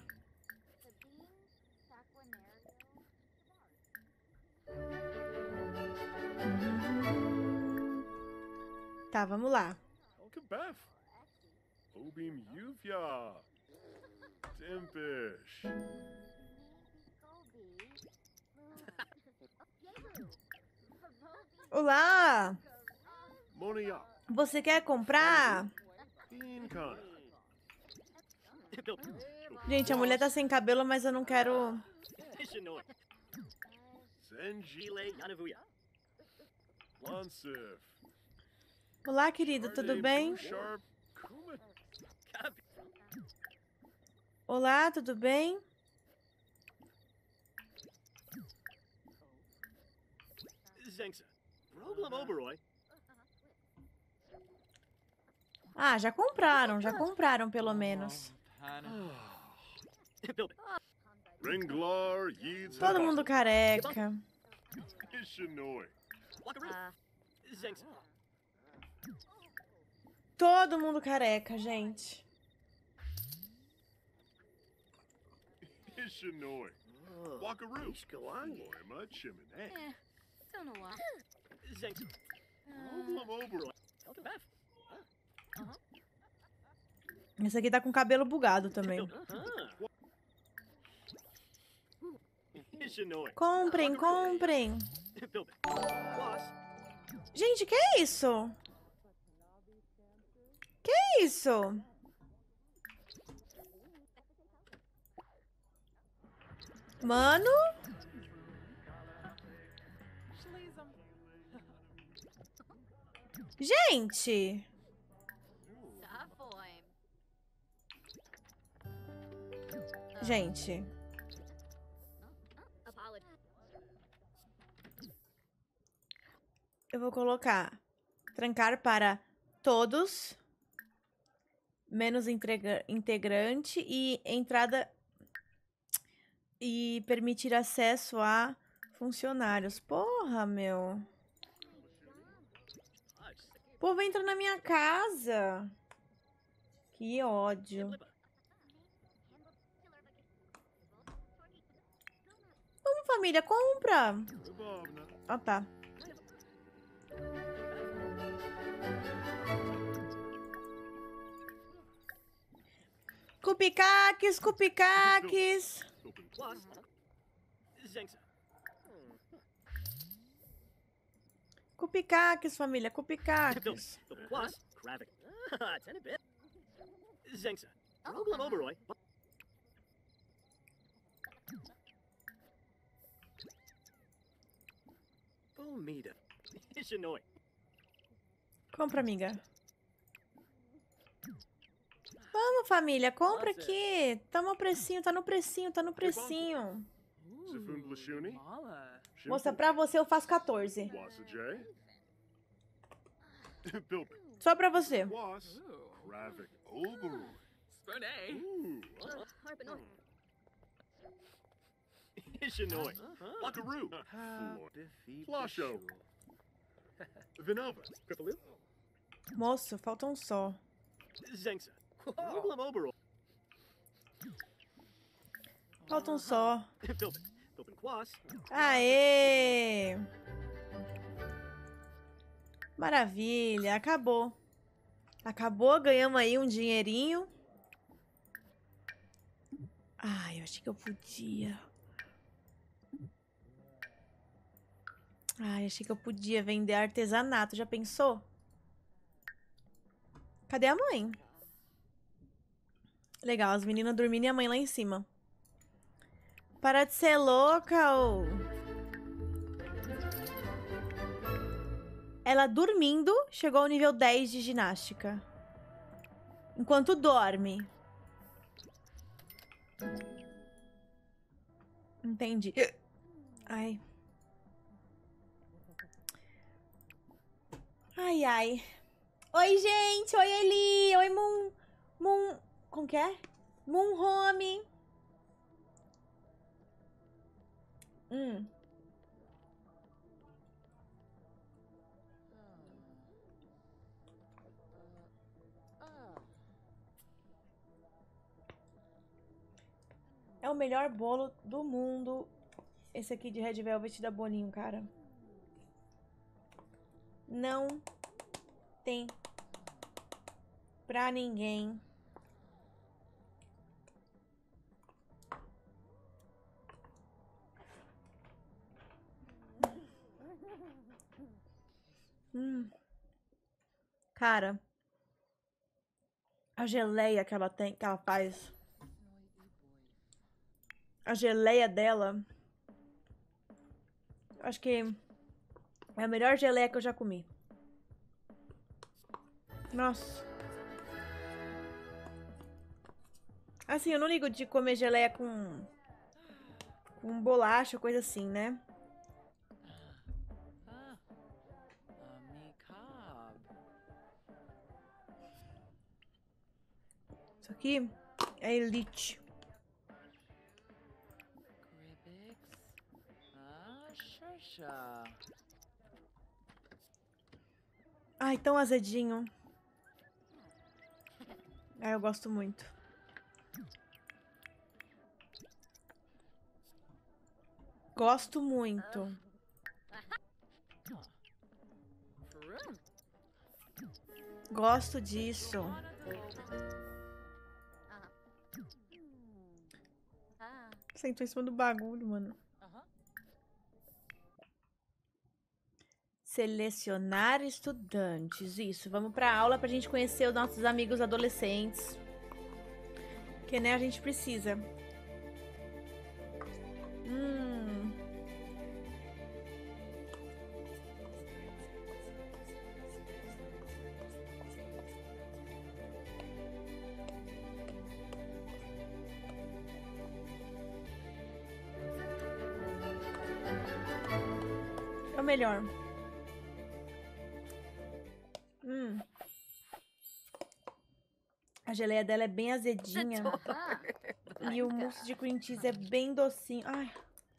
Tá, vamos lá. Olá! Você quer comprar? Gente, a mulher tá sem cabelo, mas eu não quero... Olá, querido, tudo bem? Olá, tudo bem? Ah, já compraram pelo menos. Todo mundo careca. Todo mundo careca, gente. Esse aqui tá com o cabelo bugado também. Comprem, comprem. Gente, que é isso? Que isso? Mano? Gente! Gente. Eu vou colocar trancar para todos, menos integrante e entrada e permitir acesso a funcionários. Porra, meu. O povo entra na minha casa. Que ódio. Vamos, família, compra. Ah, tá. Cupicaques, cupicaques. Cupicaques, família, cupicaques. Compra, amiga. Vamos, família, compra aqui. Toma o precinho, tá no precinho, tá no precinho. Moça, pra você eu faço 14. Só pra você. Moço, falta um só. Falta um só. Aê! Maravilha, acabou. Acabou, ganhamos aí um dinheirinho. Ai, eu achei que eu podia. Ai, achei que eu podia vender artesanato. Já pensou? Cadê a mãe? Legal, as meninas dormindo e a mãe lá em cima. Para de ser louca, ô. Ela dormindo chegou ao nível 10 de ginástica. Enquanto dorme. Entendi. Ai. Ai, ai. Oi, gente. Oi, Eli. Oi, Moon. Como que é? Moon Home. É o melhor bolo do mundo. Esse aqui de Red Velvet da Boninho, cara. Não tem pra ninguém. Cara, a geleia que ela tem, que ela faz. A geleia dela. Acho que é a melhor geleia que eu já comi. Nossa. Assim, eu não ligo de comer geleia com bolacha, coisa assim, né? Isso aqui é Elite. Ai, tão azedinho. Ah, eu gosto muito. Gosto muito. Gosto disso. Sentou em cima do bagulho, mano. Selecionar estudantes. Isso, vamos pra aula pra gente conhecer os nossos amigos adolescentes. Que né, a gente precisa. É o melhor. A geleia dela é bem azedinha. E o mousse de cream cheese é bem docinho. Ai.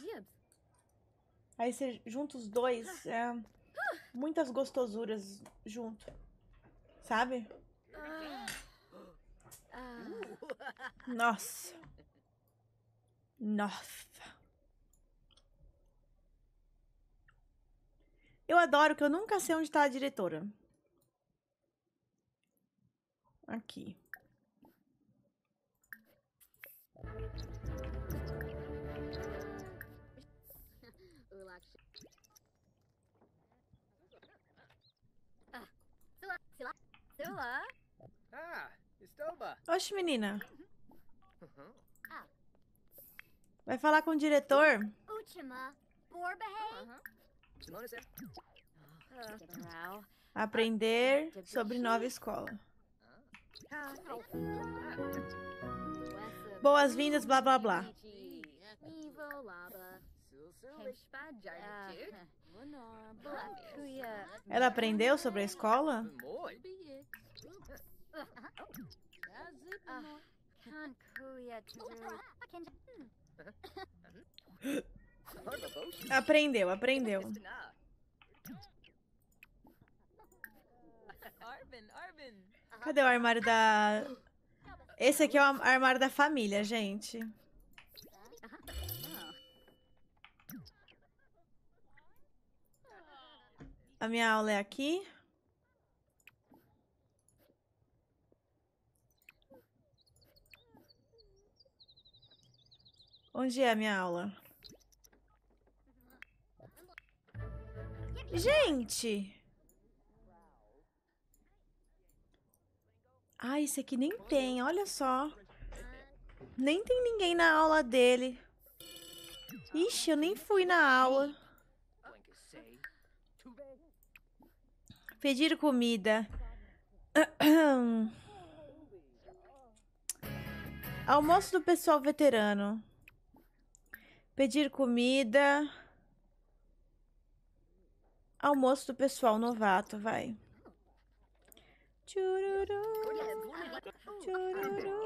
Aí você junta os dois, muitas gostosuras junto. Sabe? Nossa. Nossa. Eu adoro que eu nunca sei onde tá a diretora. Aqui. Oxe, menina. Vai falar com o diretor? Aprender sobre nova escola. Boas-vindas, blá blá blá. Ela aprendeu sobre a escola? Aprendeu, aprendeu. Cadê o armário da... Esse aqui é o armário da família, gente. A minha aula é aqui. Onde é a minha aula? Gente! Ah, esse aqui nem tem, olha só. Nem tem ninguém na aula dele. Ixi, eu nem fui na aula. Pedir comida. Almoço do pessoal veterano. Pedir comida. Almoço do pessoal novato, vai. Chururu, chururu,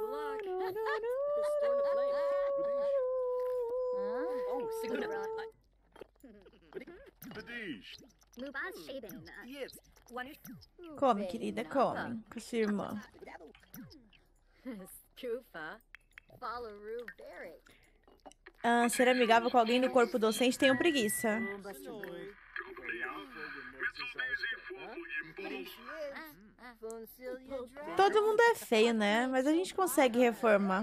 come, querida, come. Com sua irmã. Ser amigável com alguém do corpo docente, tenho preguiça. Todo mundo é feio, né? Mas a gente consegue reformar.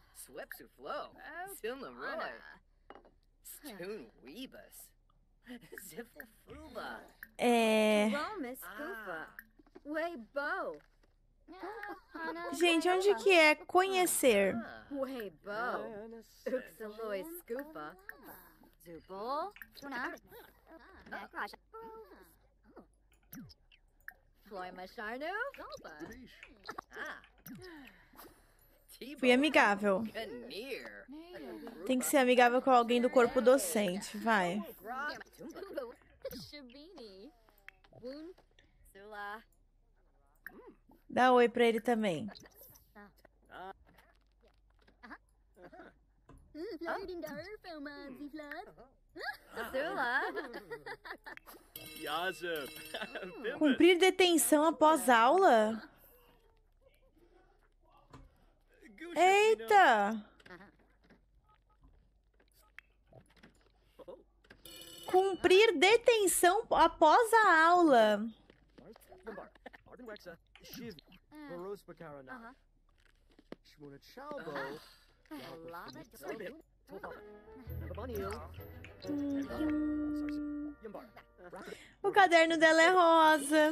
Gente, onde que é conhecer? Fui amigável. Tem que ser amigável com alguém do corpo docente, vai. Dá oi pra ele também. Cumprir detenção após aula? Eita! Cumprir detenção após a aula. O caderno dela é rosa.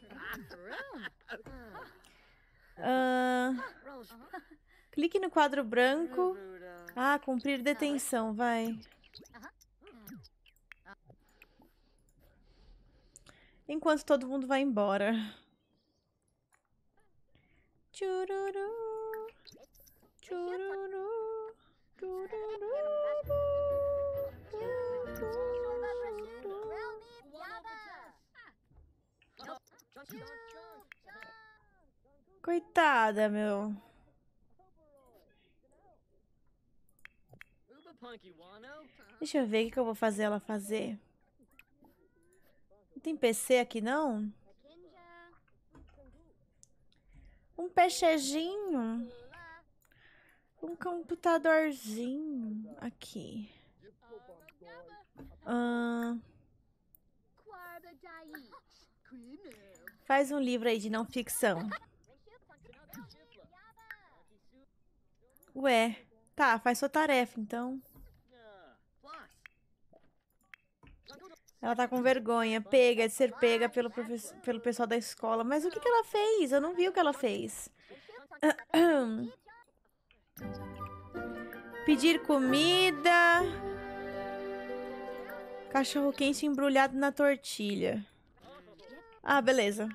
Clique no quadro branco. Ah, cumprir detenção, vai. Enquanto todo mundo vai embora. Chururu, chururu, chururu. Coitada, meu. Deixa eu ver o que eu vou fazer ela fazer. Não tem PC aqui, não? Um PCzinho. Um computadorzinho. Aqui. Faz um livro aí de não ficção. Ué. Tá, faz sua tarefa, então. Ela tá com vergonha. Pega de ser pega pelo pessoal da escola. Mas o que que ela fez? Eu não vi o que ela fez. Pedir comida. Cachorro quente embrulhado na tortilha. Ah, beleza.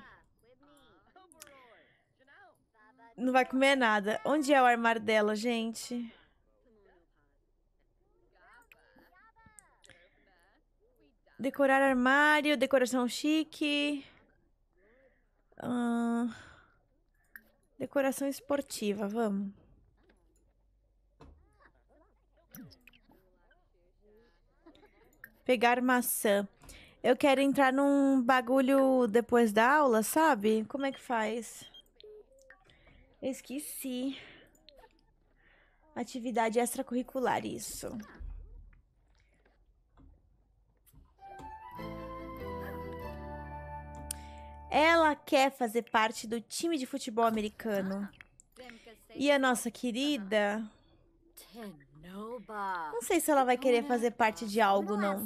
Não vai comer nada. Onde é o armário dela, gente? Decorar armário, decoração chique. Decoração esportiva, vamos. Pegar maçã. Eu quero entrar num bagulho depois da aula, sabe? Como é que faz? Eu esqueci. Atividade extracurricular, isso. Ela quer fazer parte do time de futebol americano. E a nossa querida... Não sei se ela vai querer fazer parte de algo, não.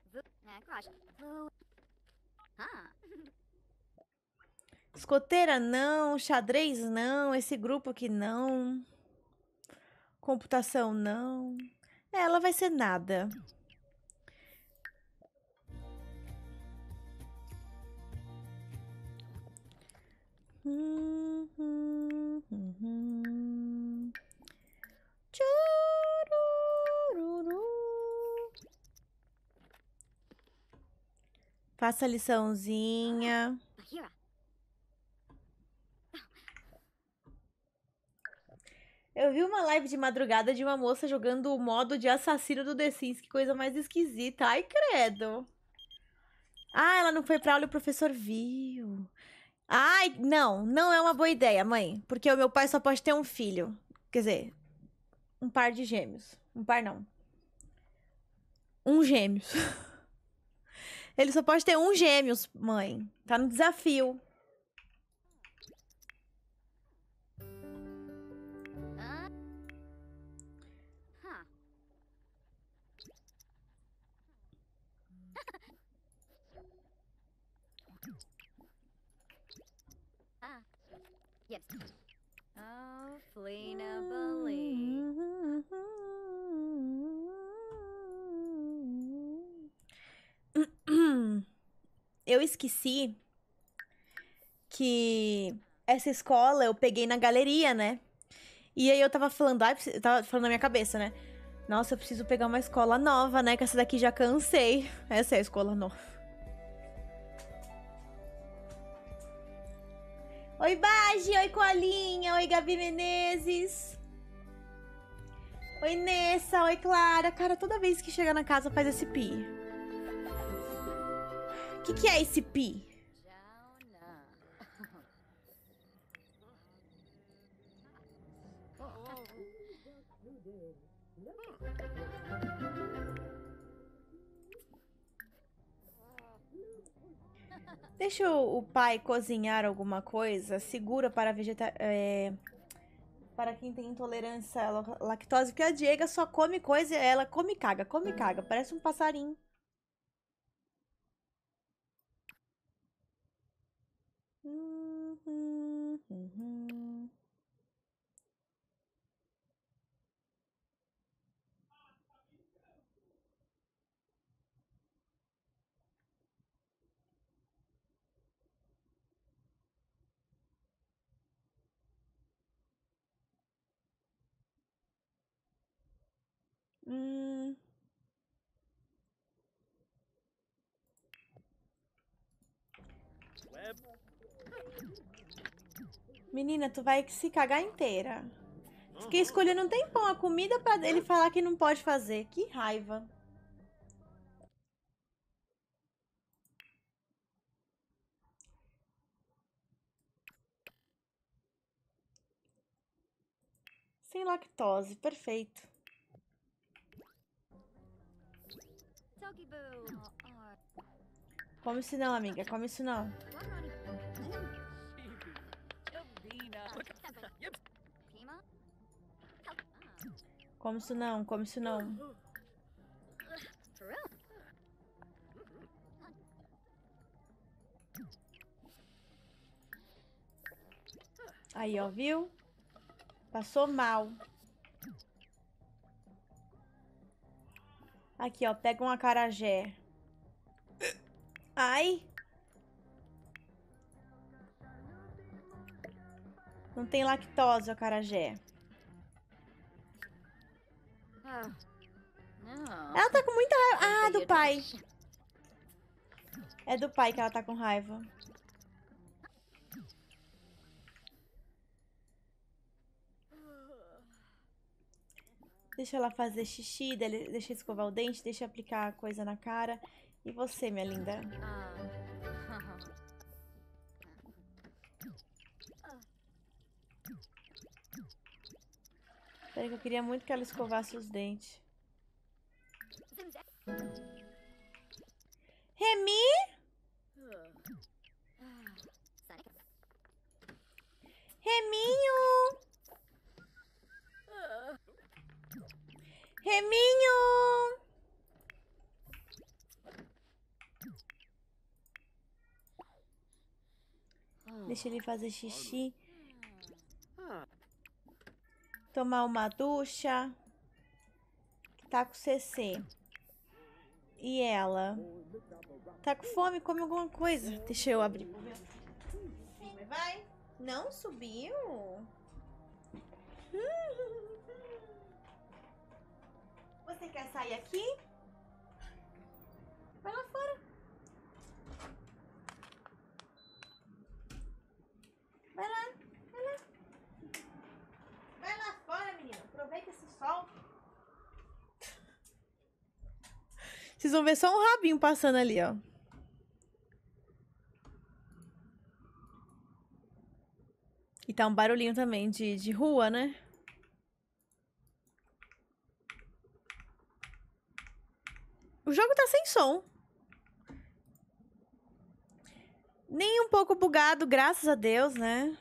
Escoteira, não. Xadrez, não. Esse grupo aqui, não. Computação, não. Ela vai ser nada. Faça a liçãozinha. Eu vi uma live de madrugada de uma moça jogando o modo de assassino do The Sims. Que coisa mais esquisita. Ai, credo. Ah, ela não foi pra aula e o professor viu. Ai, não é uma boa ideia, mãe. Porque o meu pai só pode ter um filho. Quer dizer, um par de gêmeos. Um par não. Um gêmeos. Ele só pode ter um gêmeos, mãe. Tá no desafio. Yes. Oh, Flina Bully. Eu esqueci que essa escola eu peguei na galeria, né? E aí eu tava falando, eu tava falando na minha cabeça, né? Nossa, eu preciso pegar uma escola nova, né? Que essa daqui já cansei. Essa é a escola nova. Oi, Baji! Oi, Colinha! Oi, Gabi Menezes! Oi, Nessa! Oi, Clara! Cara, toda vez que chega na casa faz esse pi. O que é esse pi? Deixa o pai cozinhar alguma coisa segura para para quem tem intolerância à lactose, porque a Diega só come coisa, ela come e caga, parece um passarinho. Hum. Menina, tu vai se cagar inteira. Fiquei escolhendo um tempão a comida pra ele falar que não pode fazer. Que raiva. Sem lactose, perfeito. Come isso não, amiga, come isso não. Come isso não, come isso não. Aí, ó, viu? Passou mal. Aqui, ó, pega um acarajé. Ai! Não tem lactose o acarajé. Ela tá com muita raiva. Ah, do pai. É do pai que ela tá com raiva. Deixa ela fazer xixi, deixa eu escovar o dente, deixa eu aplicar a coisa na cara. E você, minha linda? Peraí que eu queria muito que ela escovasse os dentes. Remy? Reminho! Reminho! Deixa ele fazer xixi. Tomar uma ducha. Tá com CC. E ela? Tá com fome? Come alguma coisa. Deixa eu abrir. Vai. Não subiu? Você quer sair aqui? Vai lá fora. Vai lá, vai lá. Vai lá fora, menina. Aproveita esse sol. Vocês vão ver só um rabinho passando ali, ó. E tá um barulhinho também de rua, né? O jogo tá sem som. Nem um pouco bugado, graças a Deus, né?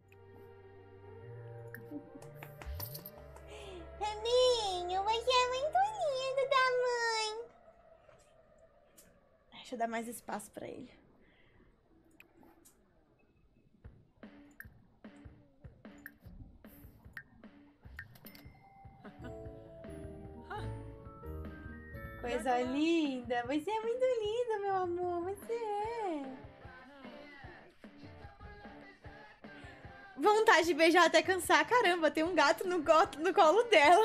Reminho, você é muito lindo da mãe. Deixa eu dar mais espaço pra ele. Coisa linda. Você é muito linda, meu amor. Você é. Vontade de beijar até cansar. Caramba, tem um gato no colo dela.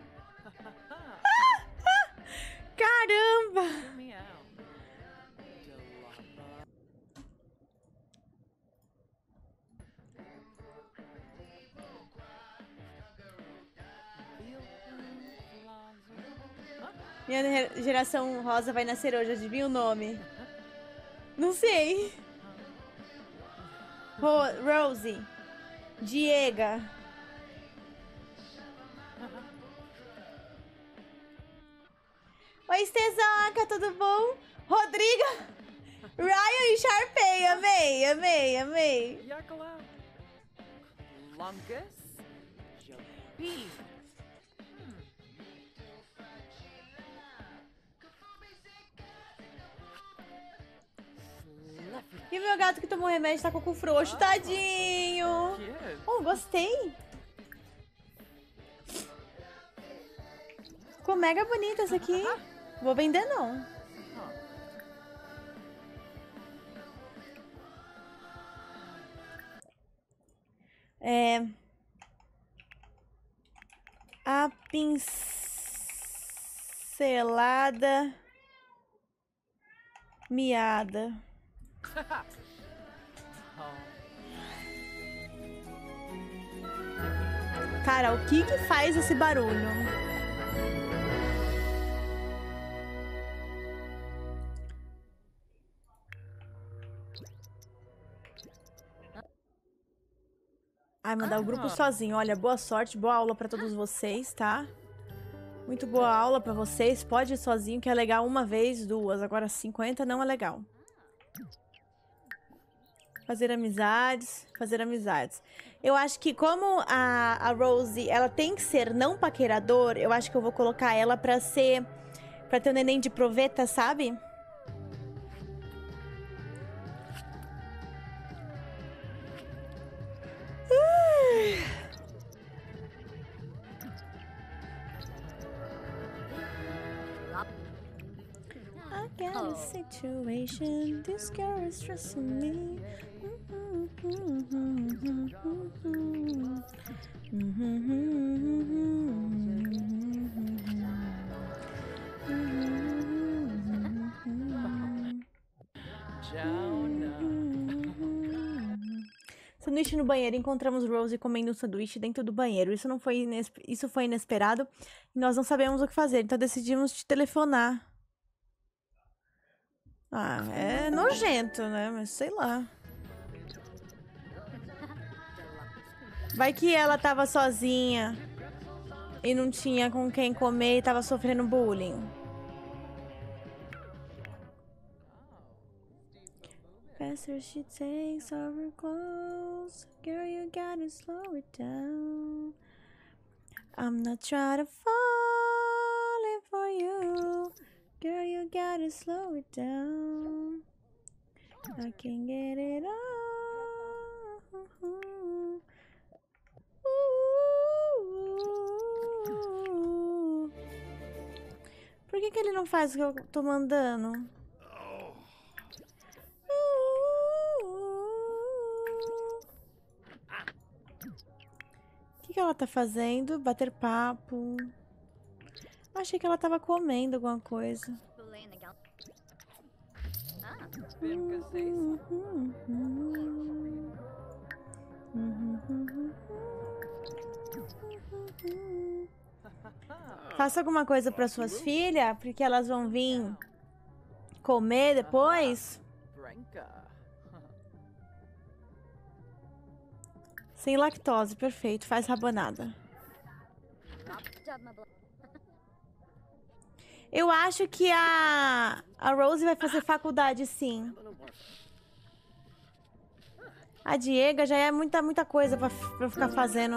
Caramba. Minha geração rosa vai nascer hoje, adivinha o nome? Não sei. Rosie. Diega. Oi, Stezoca, tudo bom? Rodriga. Ryan e Sharpay, amei, amei, amei. Yakala. Lungus. Joby. E o meu gato que tomou remédio tá com o cu frouxo, tadinho. Oh, gostei. Ficou mega bonita essa aqui. Vou vender não. A Selada. Miada. Cara, o que que faz esse barulho? Ai, mandar o grupo sozinho. Olha, boa sorte, boa aula pra todos vocês, tá? Muito boa aula pra vocês. Pode ir sozinho, que é legal uma vez, duas. Agora 50 não é legal. Fazer amizades, fazer amizades. Eu acho que como a Rosie, ela tem que ser não paquerador, eu acho que eu vou colocar ela pra ser... Pra ter um neném de proveta, sabe? I got a situation, this girl is stressing me. Sanduíche no banheiro. Encontramos Rosie comendo um sanduíche dentro do banheiro. Isso foi inesperado e nós não sabemos o que fazer. Então decidimos te telefonar. Ah, é nojento, né? Mas sei lá. Vai que ela tava sozinha e não tinha com quem comer e tava sofrendo bullying. Faster she takes off her clothes. Girl, you gotta slow it down. I'm not trying to fall in for you. Girl, you gotta slow it down. I can't get it all. Por que ele não faz o que eu tô mandando? O que ela tá fazendo? Bater papo. Achei que ela tava comendo alguma coisa. Faça alguma coisa para suas filhas, porque elas vão vir comer depois. Sem lactose, perfeito. Faz rabanada. Eu acho que a Rosie vai fazer faculdade, sim. A Diego já é muita coisa pra ficar fazendo.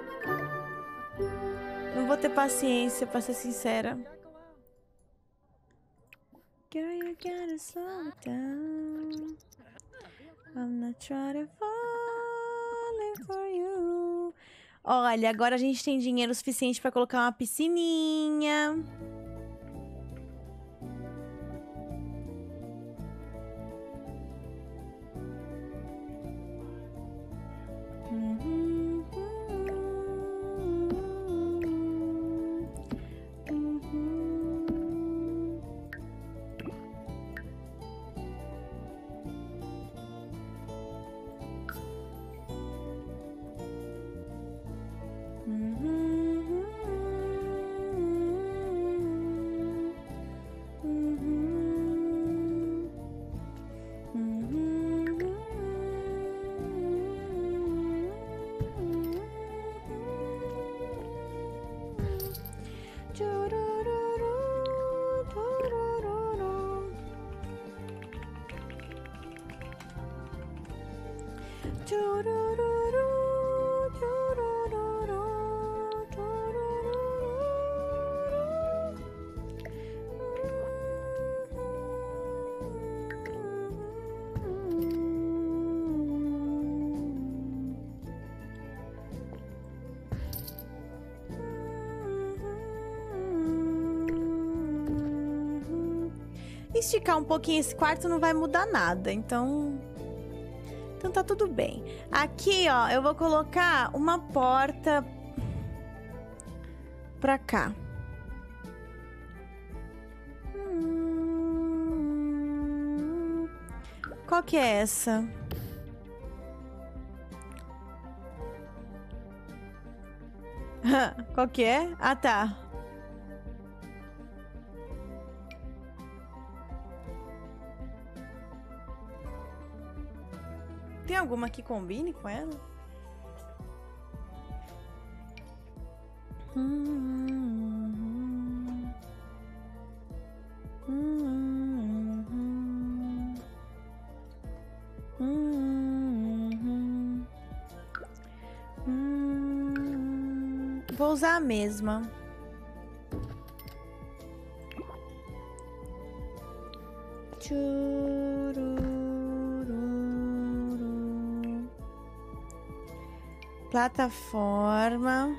Não vou ter paciência, pra ser sincera. Girl, you gotta slow it down. I'm not trying to fall for you. Olha, agora a gente tem dinheiro suficiente pra colocar uma piscininha. Esticar um pouquinho esse quarto não vai mudar nada, então tá tudo bem. Aqui, ó, eu vou colocar uma porta pra cá. Qual que é essa? Qual que é? Ah, tá. Tem alguma que combine com ela? Vou usar a mesma. Plataforma.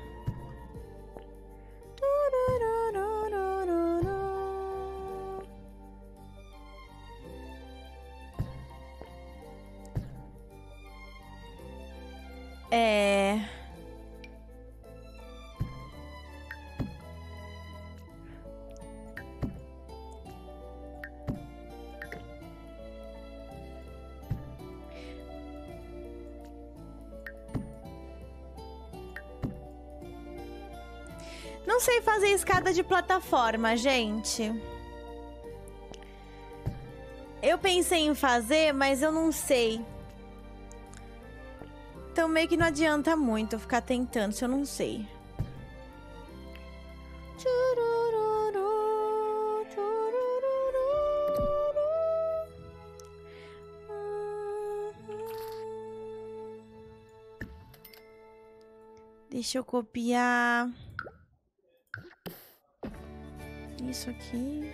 É. Não sei fazer escada de plataforma, gente. Eu pensei em fazer, mas eu não sei. Então meio que não adianta muito eu ficar tentando se eu não sei. Deixa eu copiar isso aqui.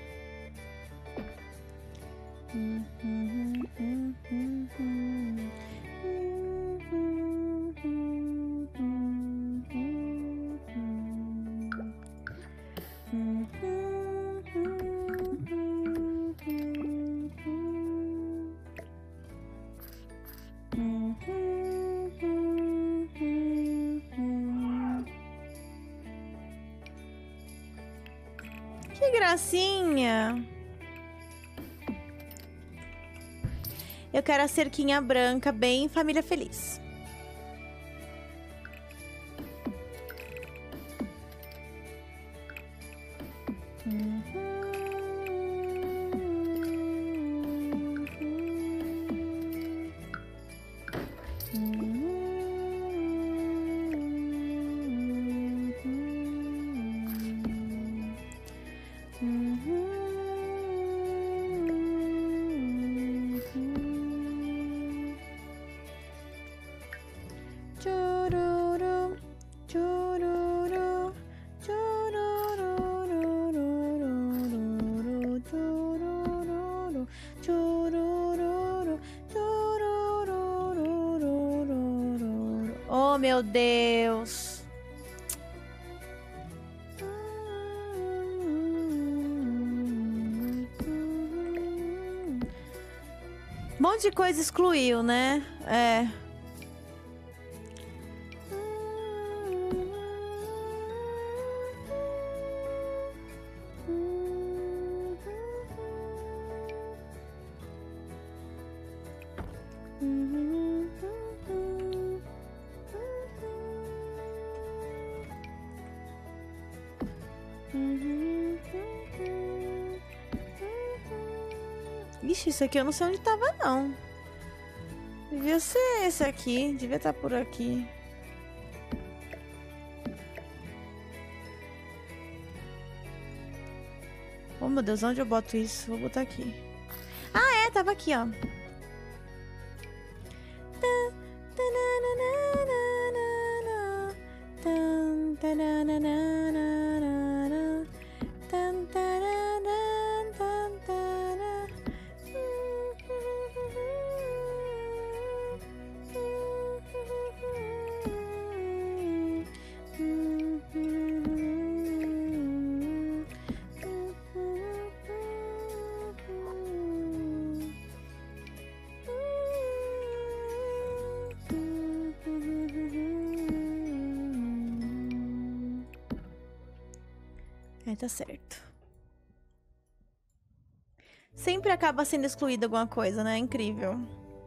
Que gracinha! Eu quero a cerquinha branca, bem família feliz. Oh, meu Deus. Um monte de coisa excluiu, né? É. Ixi, isso aqui eu não sei onde tava, não. Devia ser esse aqui. Devia estar por aqui. Oh, meu Deus, onde eu boto isso? Vou botar aqui. Ah, é, tava aqui, ó. Aí tá certo. Sempre acaba sendo excluída alguma coisa, né? É incrível.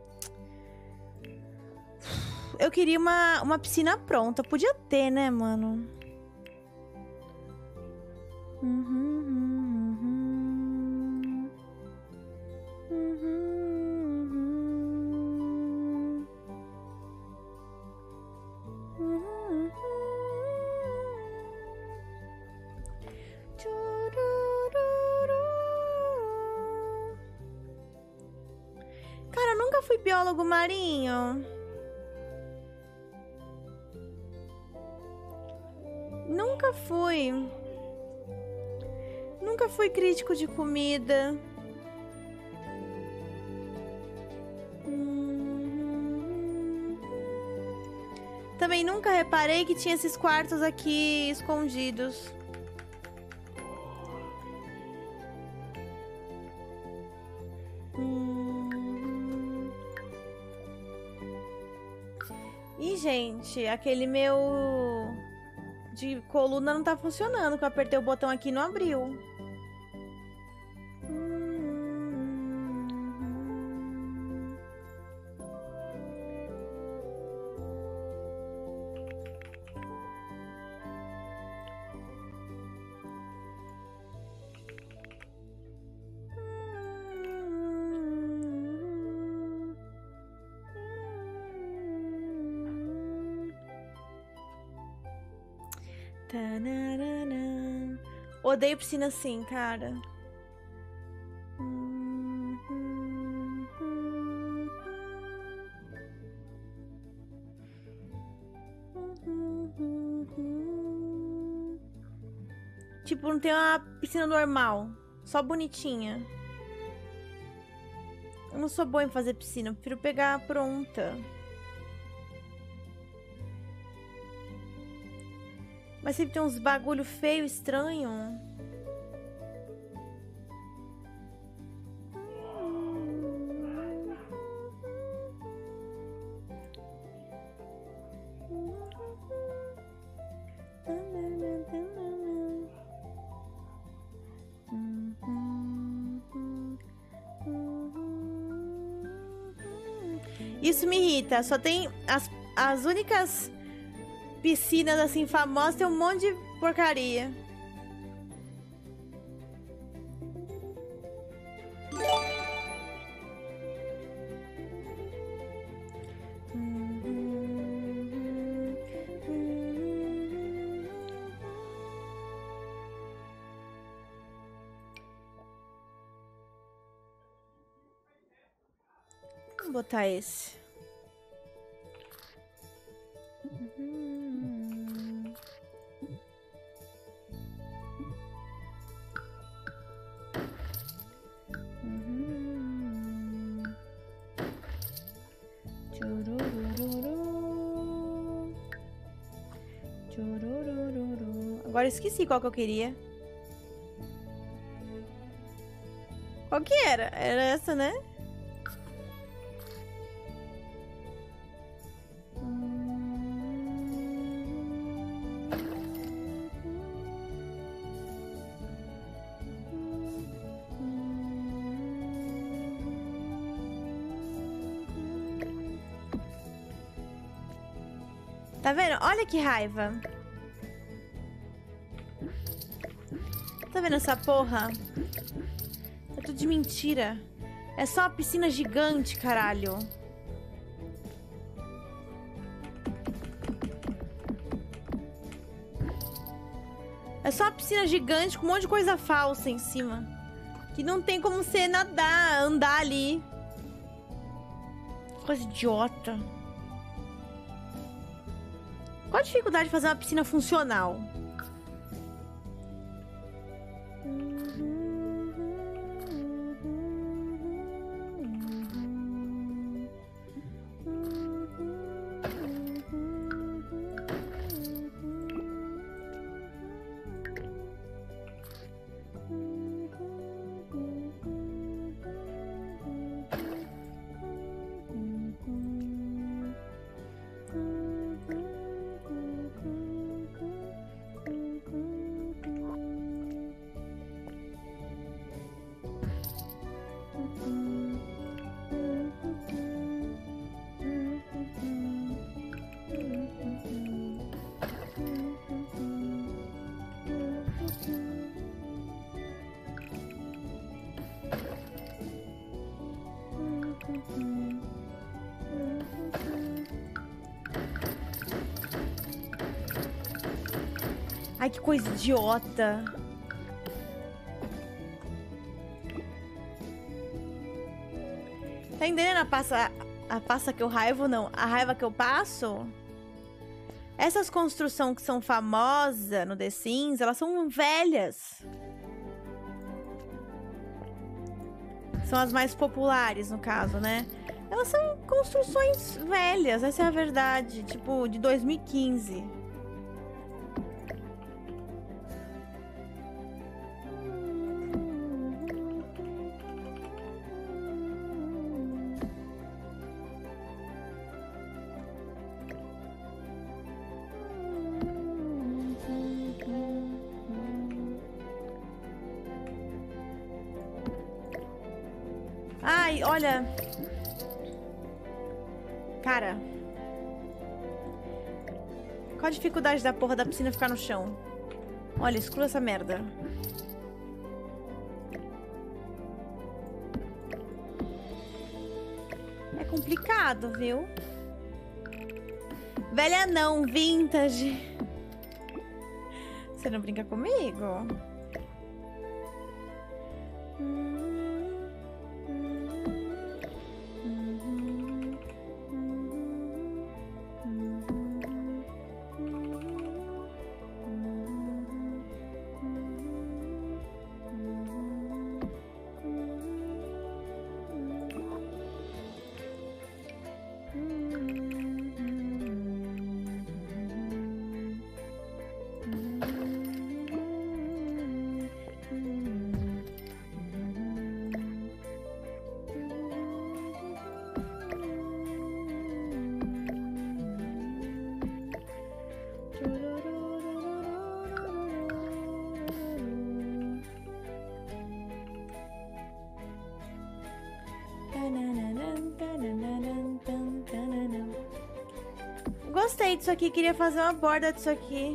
Eu queria uma piscina pronta. Podia ter, né, mano? Cara, eu nunca fui biólogo marinho. Nunca fui. Nunca fui crítico de comida. Também nunca reparei que tinha esses quartos aqui escondidos. Ih, gente, aquele meu de coluna não tá funcionando, que eu apertei o botão aqui e não abriu. Tanarana. Odeio piscina assim, cara. Tipo, não tem uma piscina normal, só bonitinha. Eu não sou boa em fazer piscina, eu prefiro pegar pronta. Mas sempre tem uns bagulho feio, estranho. Isso me irrita. Só tem as únicas piscinas assim famosas, tem um monte de porcaria. Vou botar esse. Agora eu esqueci qual que eu queria. Qual que era? Era essa, né? Tá vendo? Olha que raiva. Tá vendo essa porra? É tudo de mentira. É só uma piscina gigante, caralho. É só uma piscina gigante com um monte de coisa falsa em cima. Que não tem como você nadar, andar ali. Coisa idiota. Qual a dificuldade de fazer uma piscina funcional? Ai, que coisa idiota. Tá entendendo a passa que eu raivo, não? A raiva que eu passo? Essas construções que são famosas no The Sims, elas são velhas. São as mais populares, no caso, né? Elas são construções velhas, essa é a verdade. Tipo, de 2015. Ai, olha. Cara. Qual a dificuldade da porra da piscina ficar no chão? Olha, exclua essa merda. É complicado, viu? Velha não, vintage. Você não brinca comigo? Gostei disso aqui, queria fazer uma borda disso aqui.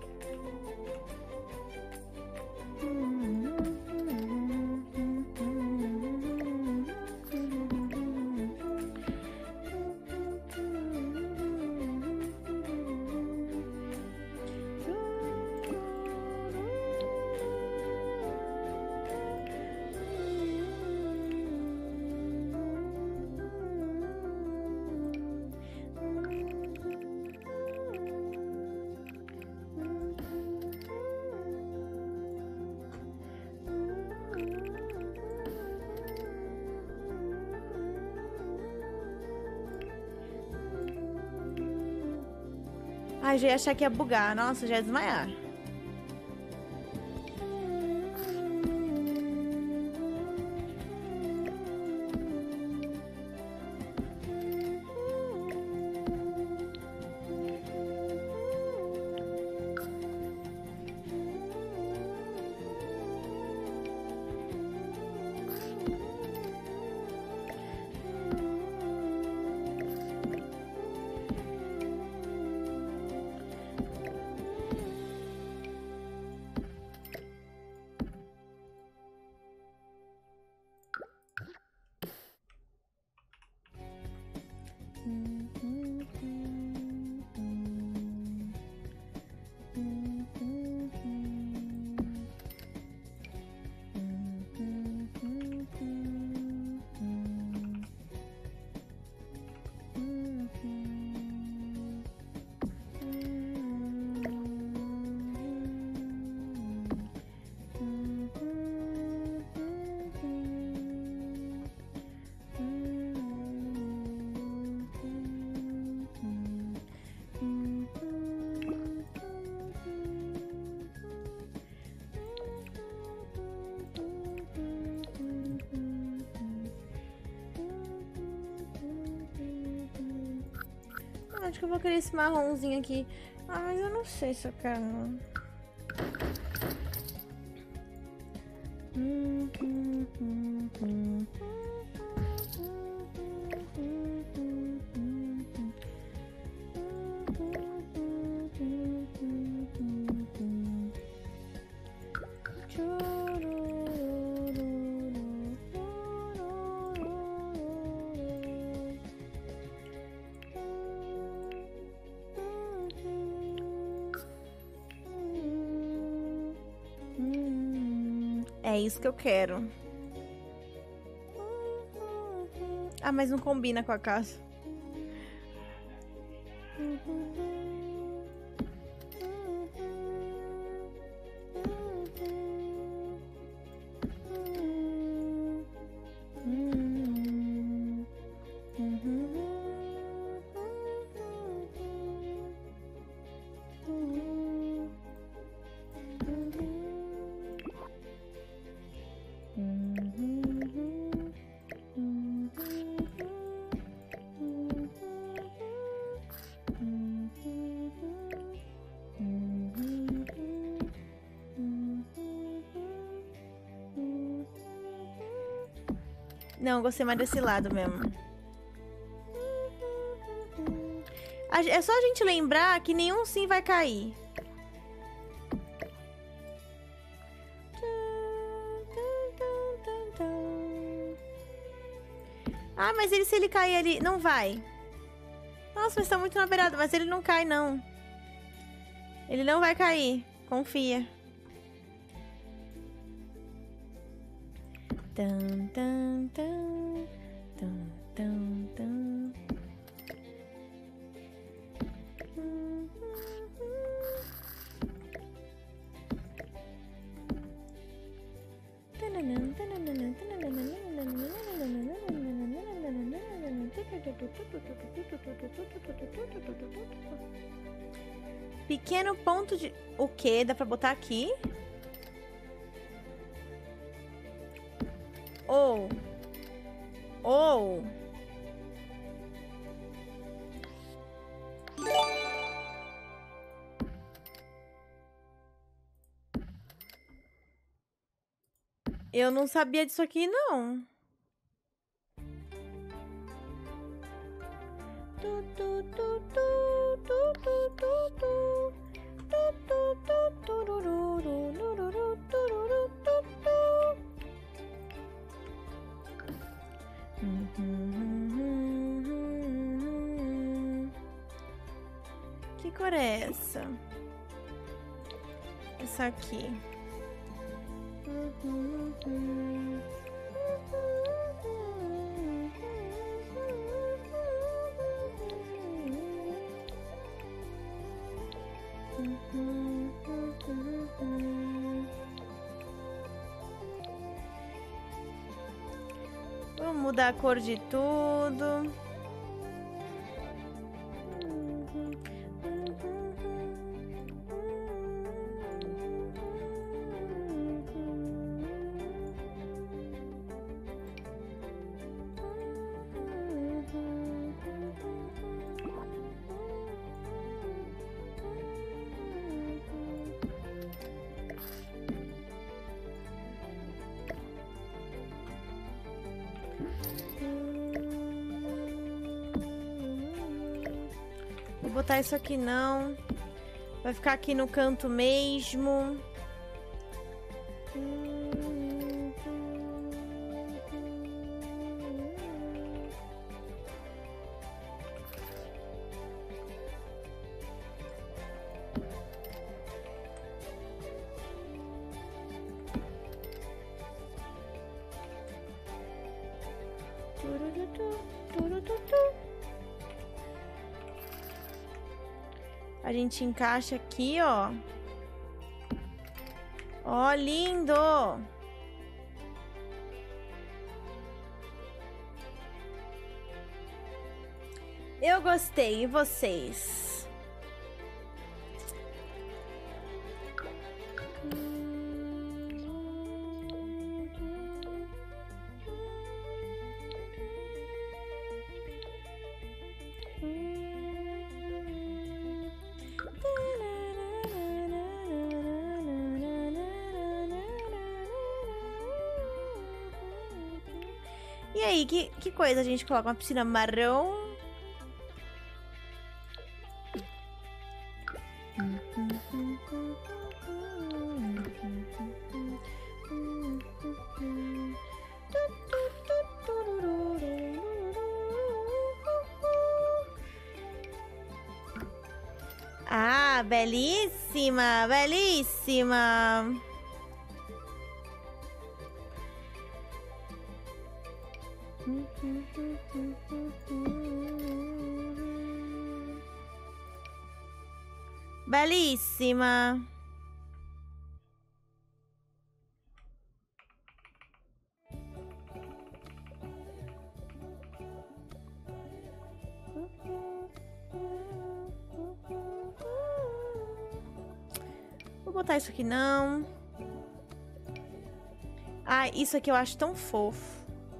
Ai, já ia achar que ia bugar. Nossa, já ia desmaiar. Acho que eu vou querer esse marronzinho aqui. Ah, mas eu não sei se eu quero, não. É isso que eu quero. Ah, mas não combina com a casa. Não, eu gostei mais desse lado mesmo. É só a gente lembrar que nenhum sim vai cair. Ah, mas se ele cair ali, não vai. Nossa, mas tá muito na beirada, mas ele não cai, não. Ele não vai cair, confia. Tan, tan, tan, tan, tan, tan. Pequeno ponto de... O quê? Dá pra botar aqui? Ou... Eu não sabia disso aqui, não. Que cor é essa? Essa aqui. Vamos mudar a cor de tudo. Vou botar isso aqui não. Vai ficar aqui no canto mesmo. A gente encaixa aqui, ó. Ó, lindo! Eu gostei, e vocês? E aí, que coisa a gente coloca? Uma piscina marrom? belíssima, belíssima. Belíssima. Vou botar isso aqui não. Ah, isso aqui eu acho tão fofo.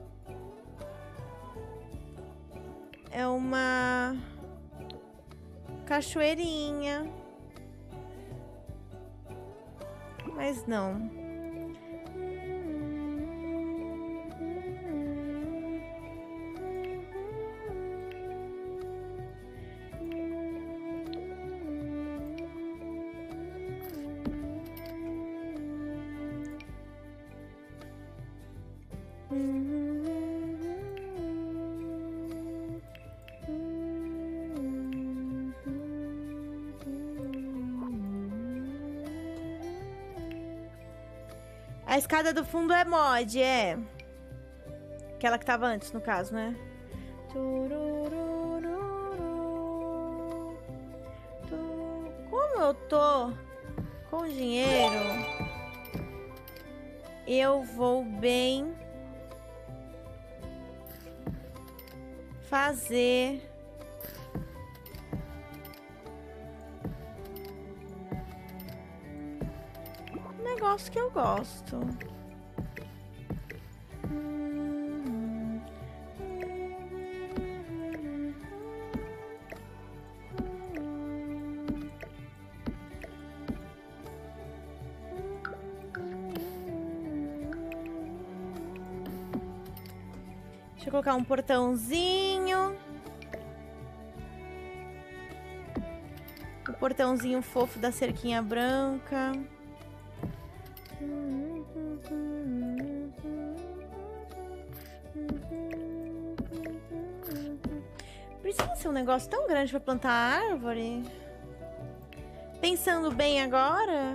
É uma cachoeirinha. Mas não. A escada do fundo é mod, é. Aquela que tava antes, no caso, né? Como eu tô com dinheiro, eu vou bem fazer um negócio que eu gosto. Deixa eu colocar um portãozinho. O portãozinho fofo da cerquinha branca. Precisa ser um negócio tão grande para plantar árvore? Pensando bem agora,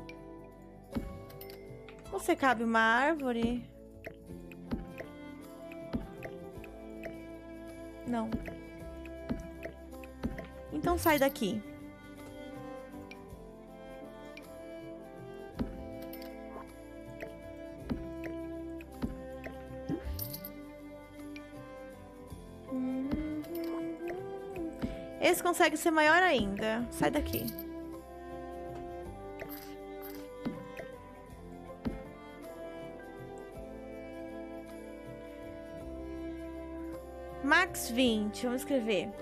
você cabe uma árvore? Não. Então sai daqui. Esse consegue ser maior ainda. Sai daqui. Max 20, vamos escrever.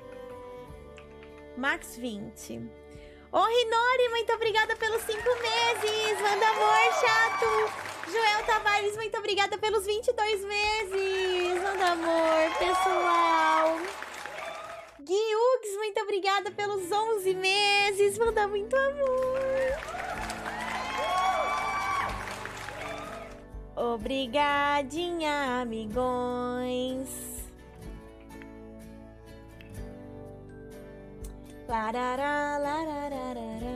Max 20. Ô, Rinori, muito obrigada pelos 5 meses. Manda amor, chato. Joel Tavares, muito obrigada pelos 22 meses. Manda amor, pessoal. Guiux, muito obrigada pelos 11 meses. Manda muito amor. Obrigadinha, amigões. Larará, larararará.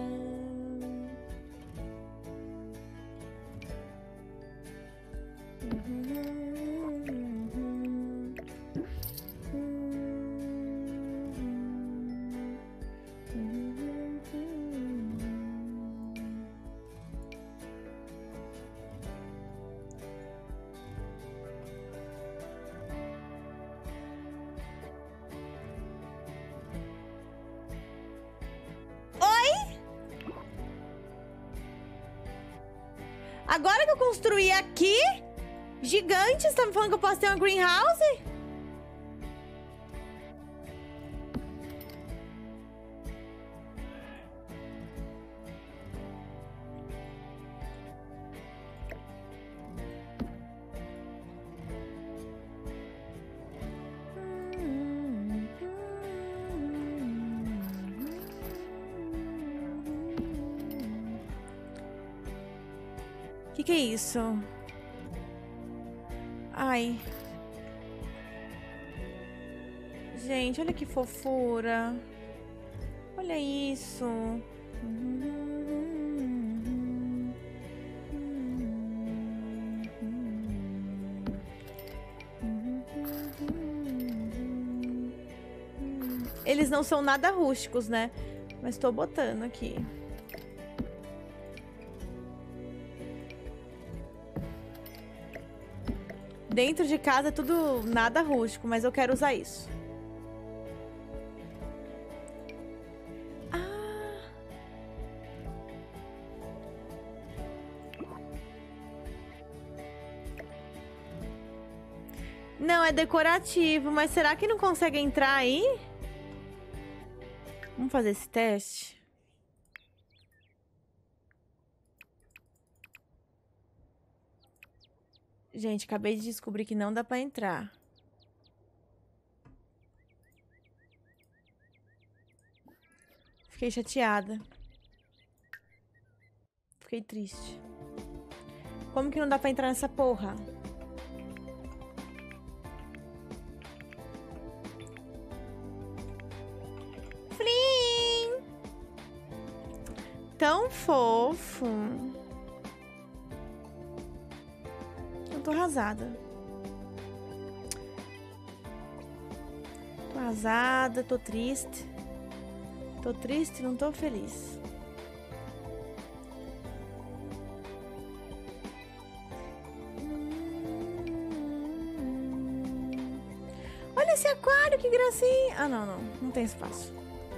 Agora que eu construí aqui, gigante, você tá me falando que eu posso ter uma greenhouse? Que é isso? Ai. Gente, olha que fofura. Olha isso. Eles não são nada rústicos, né? Mas tô botando aqui. Dentro de casa é tudo nada rústico, mas eu quero usar isso. Ah. Não, é decorativo, mas será que não consegue entrar aí? Vamos fazer esse teste? Gente, acabei de descobrir que não dá pra entrar. Fiquei chateada. Fiquei triste. Como que não dá pra entrar nessa porra? Flim! Tão fofo. Tô arrasada. Tô arrasada, tô triste. Tô triste, não tô feliz. Olha esse aquário, que gracinha. Ah, não, não. Não tem espaço.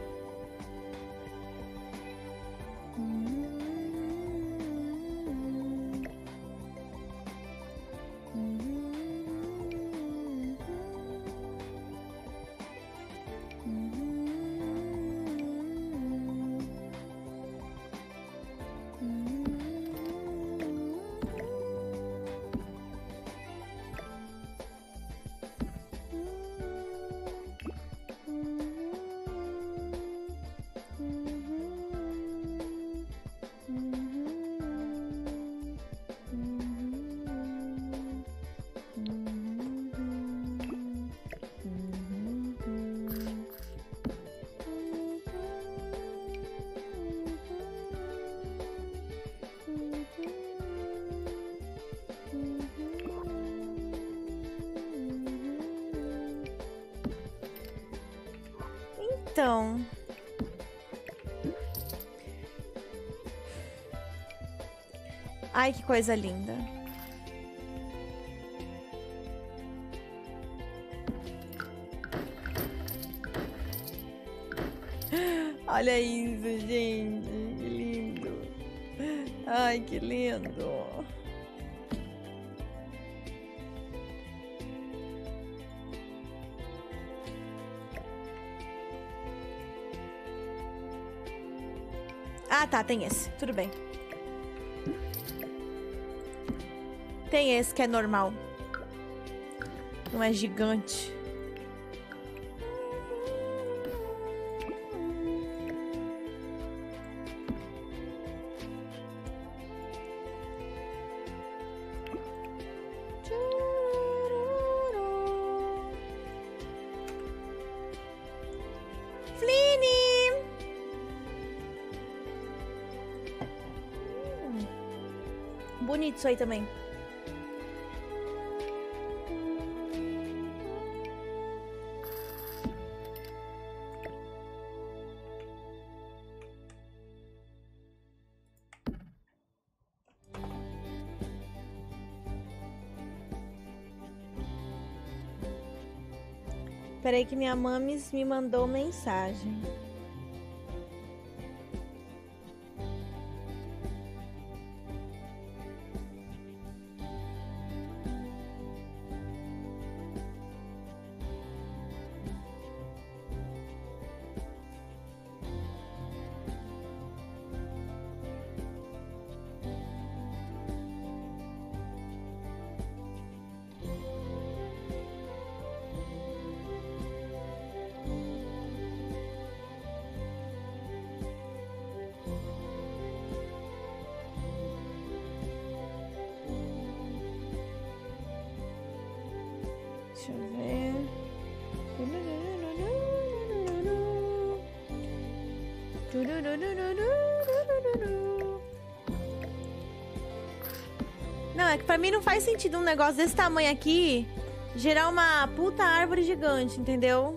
Então... Ai, que coisa linda. Olha isso, gente. Que lindo. Ai, que lindo. Ah, tá, tem esse. Tudo bem. Tem esse que é normal. Não é gigante. Bonito isso aí também. Peraí que minha mames me mandou mensagem. Deixa eu ver. Não, é que pra mim não faz sentido um negócio desse tamanho aqui gerar uma puta árvore gigante, entendeu?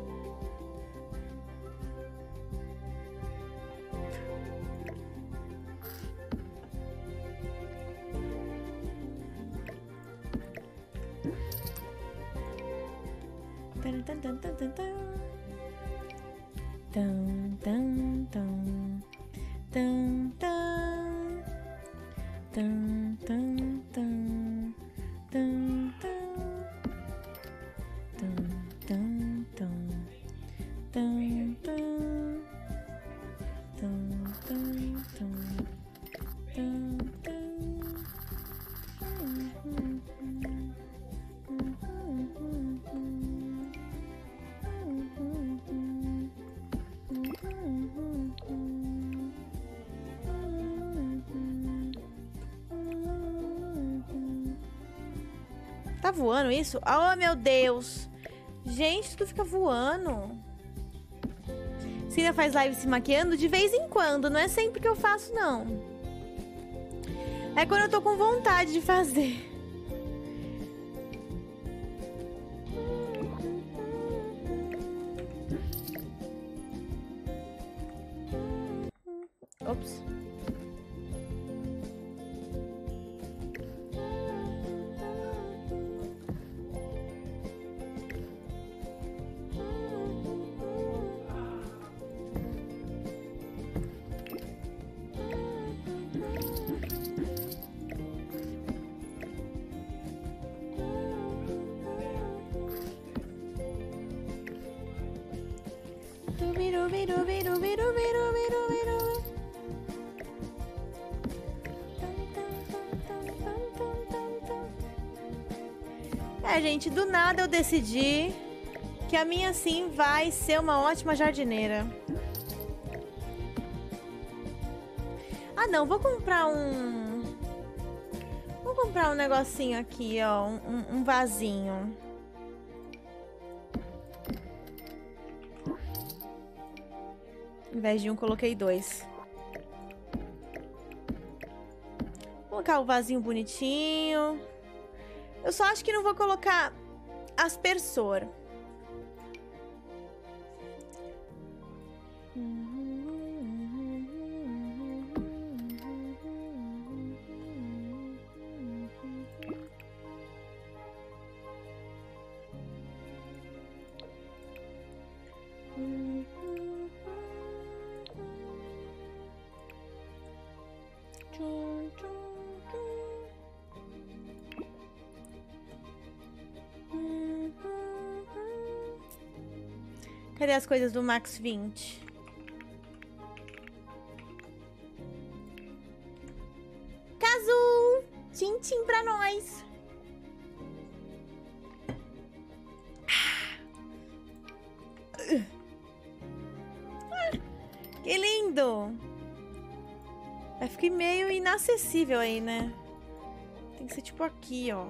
Tá voando isso? Oh, meu Deus! Gente, tu fica voando. Cina faz live se maquiando de vez em quando. Não é sempre que eu faço, não. É quando eu tô com vontade de fazer. Ops. É, gente, do nada eu decidi que a minha sim vai ser uma ótima jardineira. Ah, não, vou comprar um... Vou comprar um negocinho aqui, ó, um vasinho. Em vez de um, coloquei dois. Vou colocar o vasinho bonitinho. Eu só acho que não vou colocar aspersor. Cadê as coisas do Max 20? Cazu! Tchim-tchim pra nós! Que lindo! Vai ficar meio inacessível aí, né? Tem que ser tipo aqui, ó.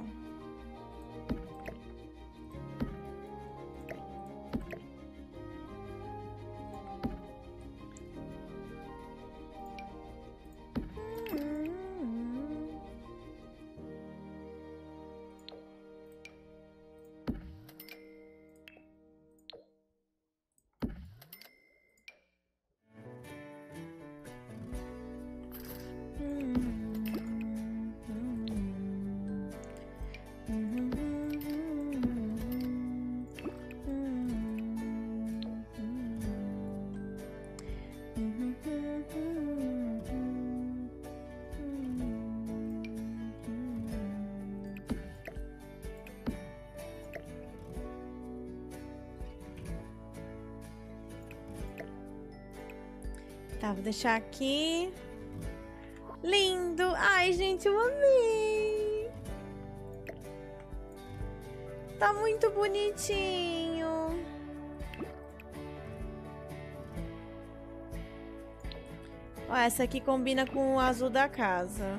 Tá, vou deixar aqui. Lindo! Ai, gente, eu amei! Tá muito bonitinho! Ó, essa aqui combina com o azul da casa.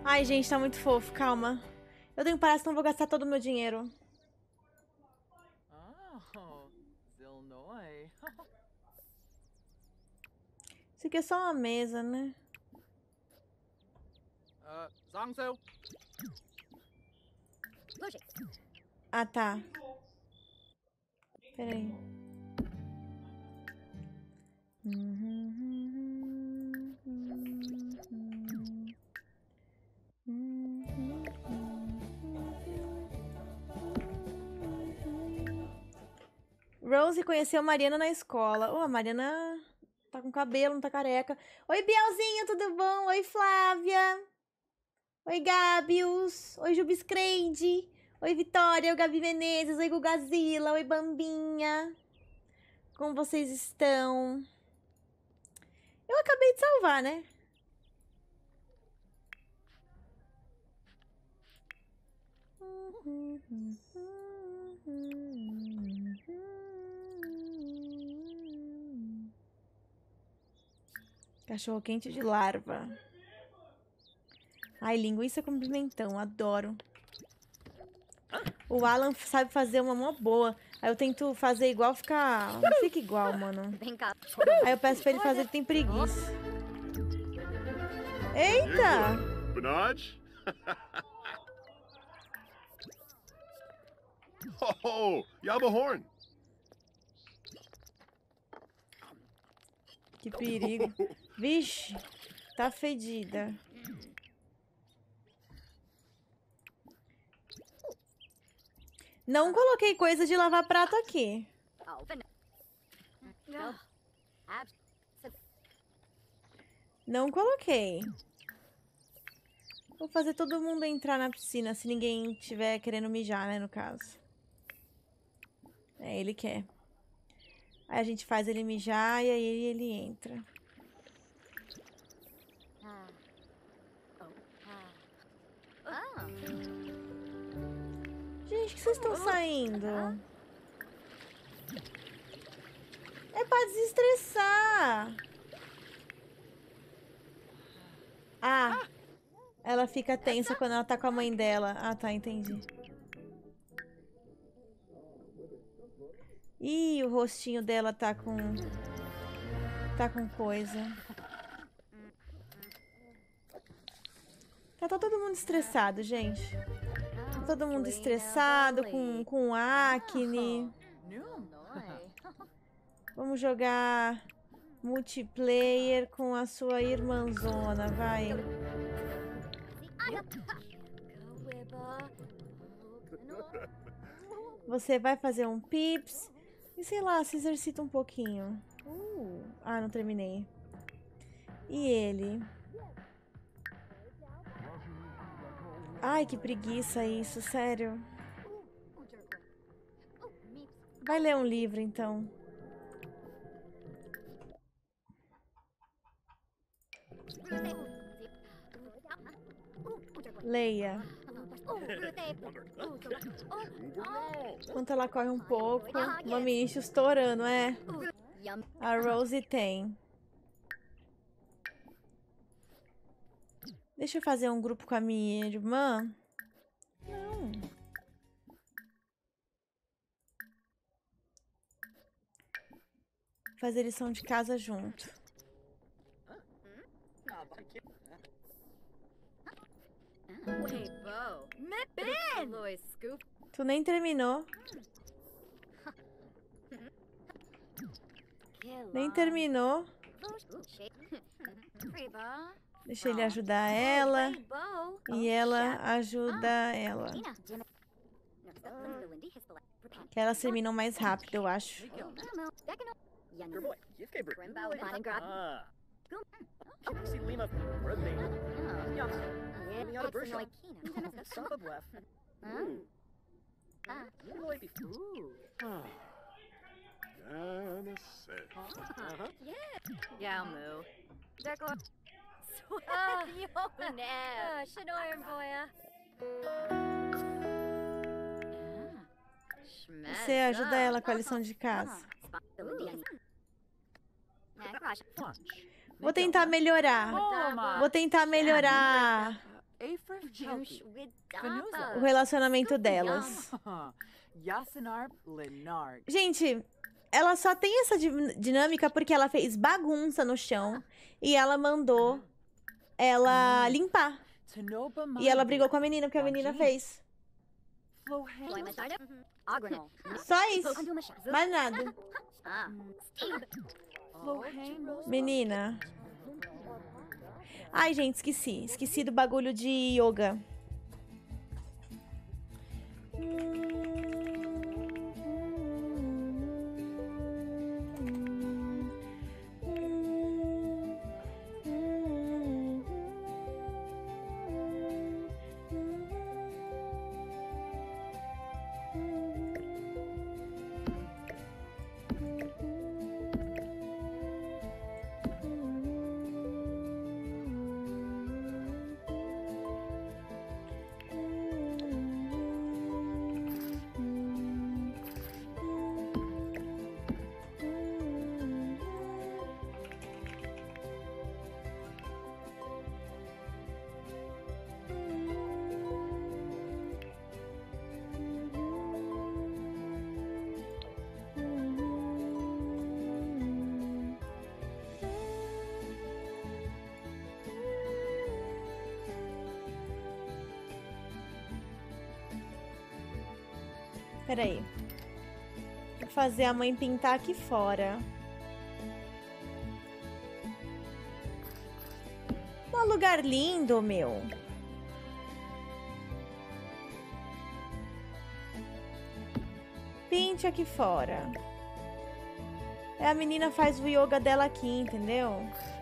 Ai, gente, tá muito fofo. Calma. Eu tenho que parar, senão vou gastar todo o meu dinheiro. Oh, Zilnoi. Isso aqui é só uma mesa, né? Zongsu. Ah, tá. Peraí. Rose conheceu a Mariana na escola. Oh, a Mariana tá com cabelo, não tá careca. Oi, Bielzinho, tudo bom? Oi, Flávia. Oi, Gabius. Oi, Jubiscreide. Oi, Vitória. Oi, Gabi Menezes. Oi, Gugazila. Oi, Bambinha. Como vocês estão? Eu acabei de salvar, né? Cachorro quente de larva. Ai, linguiça com pimentão, adoro. O Alan sabe fazer uma mó boa. Aí eu tento fazer igual, fica... Não fica igual, mano. Vem cá. Aí eu peço pra ele fazer, ele tem preguiça. Eita! Benaj? Oh, Yabahorn. Que perigo. Vixe, tá fedida. Não coloquei coisa de lavar prato aqui. Não coloquei. Vou fazer todo mundo entrar na piscina, se ninguém estiver querendo mijar, né, no caso. É, ele quer. Aí a gente faz ele mijar e aí ele entra. Gente, que vocês estão saindo? É pra desestressar. Ah, ela fica tensa quando ela tá com a mãe dela. Ah, tá, entendi. Ih, o rostinho dela tá com... Tá com coisa. Tá todo mundo estressado, gente. Tá todo mundo estressado, com acne. Vamos jogar multiplayer com a sua irmãzona, vai. Você vai fazer um pips e, sei lá, se exercita um pouquinho. Ah, não terminei. E ele? Ai, que preguiça isso, sério. Vai ler um livro, então. Leia. Enquanto ela corre um pouco, uma Minish estourando, é? A Rose tem. Deixa eu fazer um grupo com a minha irmã. Não. Fazer lição de casa junto. Tu nem terminou. Nem terminou. Deixa ele ajudar ela. E ela ajuda ela. Que elas terminam mais rápido, eu acho. Você ajuda ela com a lição de casa. Vou tentar melhorar. Vou tentar melhorar Afrif Juice Chelky. with Vanusa. O relacionamento delas. Yasinarp Lenard. Gente, ela só tem essa dinâmica porque ela fez bagunça no chão e ela mandou ela limpar. Tanoba E ela brigou com a menina porque a menina fez. Só isso. Mais nada. Menina. Ai, gente, esqueci. Esqueci do bagulho de yoga. Peraí. Vou fazer a mãe pintar aqui fora. Um lugar lindo, meu. Pinte aqui fora. É, a menina faz o yoga dela aqui, entendeu?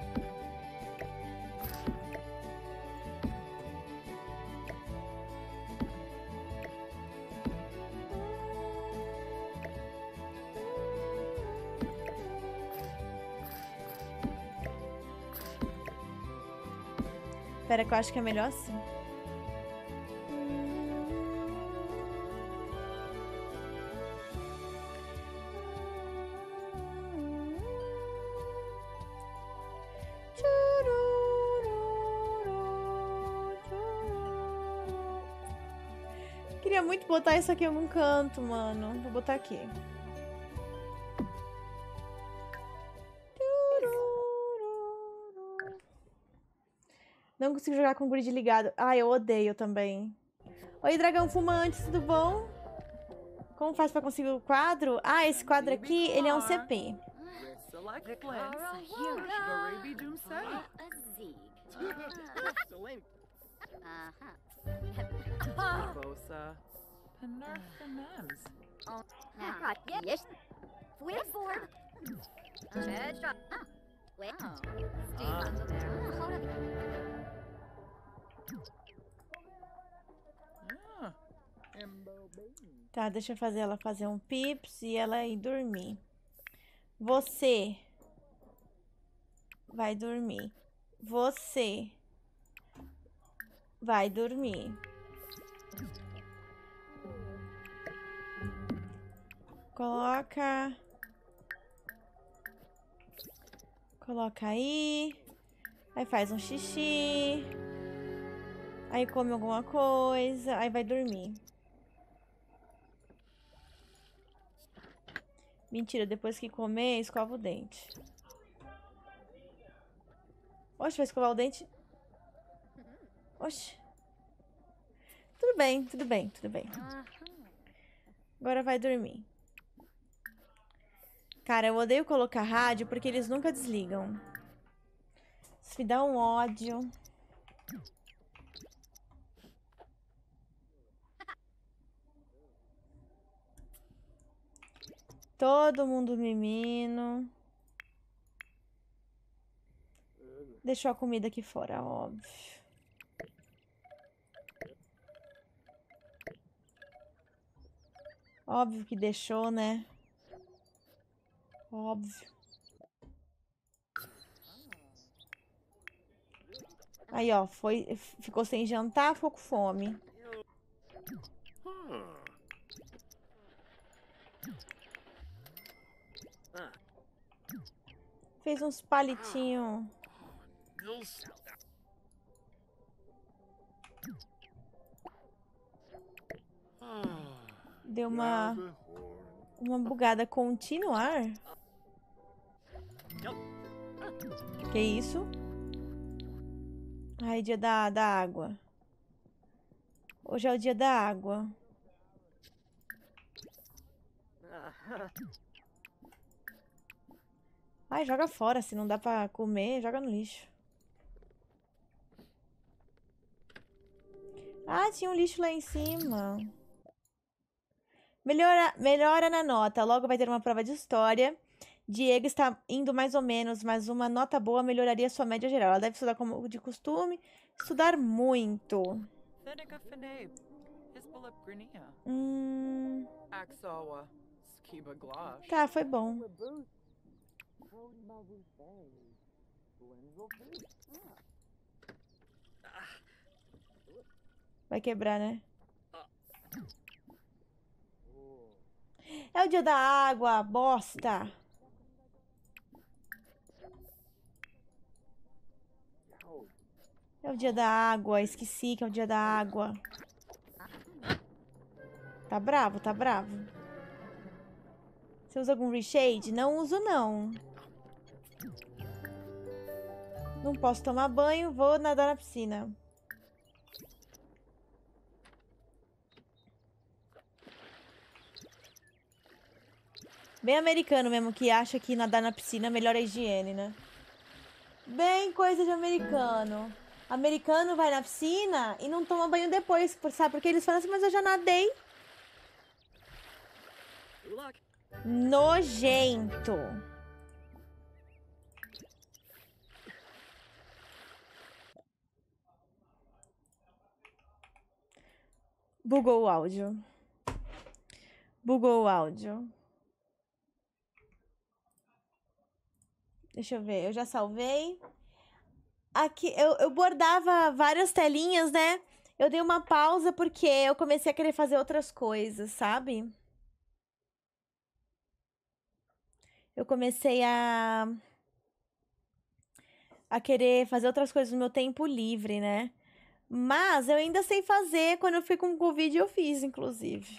Espera que eu acho que é melhor assim. Queria muito botar isso aqui em algum canto, mano. Vou botar aqui. Não consigo jogar com o grid ligado. Ai, eu odeio também. Oi, dragão fumante, tudo bom? Como faz pra conseguir o quadro? Ah, esse quadro aqui, ele é um CP. Select Flint. Garibi Doom Seti. Bosa. Penarth Nems. Yes. Wait for. Wait. Tá, deixa eu fazer ela fazer um pips e ela ir dormir. Você vai dormir. Você vai dormir. Coloca. Coloca aí. Aí faz um xixi. Aí come alguma coisa. Aí vai dormir. Mentira, depois que comer, escova o dente. Oxe, vai escovar o dente? Oxe. Tudo bem, tudo bem, tudo bem. Agora vai dormir. Cara, eu odeio colocar rádio porque eles nunca desligam. Isso me dá um ódio. Todo mundo mimino. Deixou a comida aqui fora, óbvio. Óbvio que deixou, né? Óbvio. Aí, ó, ficou sem jantar, ficou com fome. Fez uns palitinhos. Deu uma Yabahorn. bugada. Continuar? Que isso? Ai, dia da água. Hoje é o dia da água. Ai, joga fora. Se não dá pra comer, joga no lixo. Ah, tinha um lixo lá em cima. Melhora na nota. Logo vai ter uma prova de história. Diego está indo mais ou menos, mas uma nota boa melhoraria sua média geral. Ela deve estudar como de costume. Estudar muito. Thenica Finabe. Hisbalip Grinia. Axawa. Skiba Glosh. Tá, foi bom. Vai quebrar, né? É o dia da água, bosta. É o dia da água, esqueci que é o dia da água. Tá bravo, tá bravo. Você usa algum reshade? Não uso, não. Não posso tomar banho, vou nadar na piscina. Bem americano mesmo, que acha que nadar na piscina melhora a higiene, né? Bem coisa de americano. Americano vai na piscina e não toma banho depois, sabe? Porque eles falam assim, mas eu já nadei. Nojento. Bugou o áudio. Bugou o áudio. Deixa eu ver, eu já salvei. Aqui, eu bordava várias telinhas, né? Eu dei uma pausa porque eu comecei a querer fazer outras coisas, sabe? Eu comecei a querer fazer outras coisas no meu tempo livre, né? Mas eu ainda sei fazer. Quando eu fui com Covid, eu fiz, inclusive.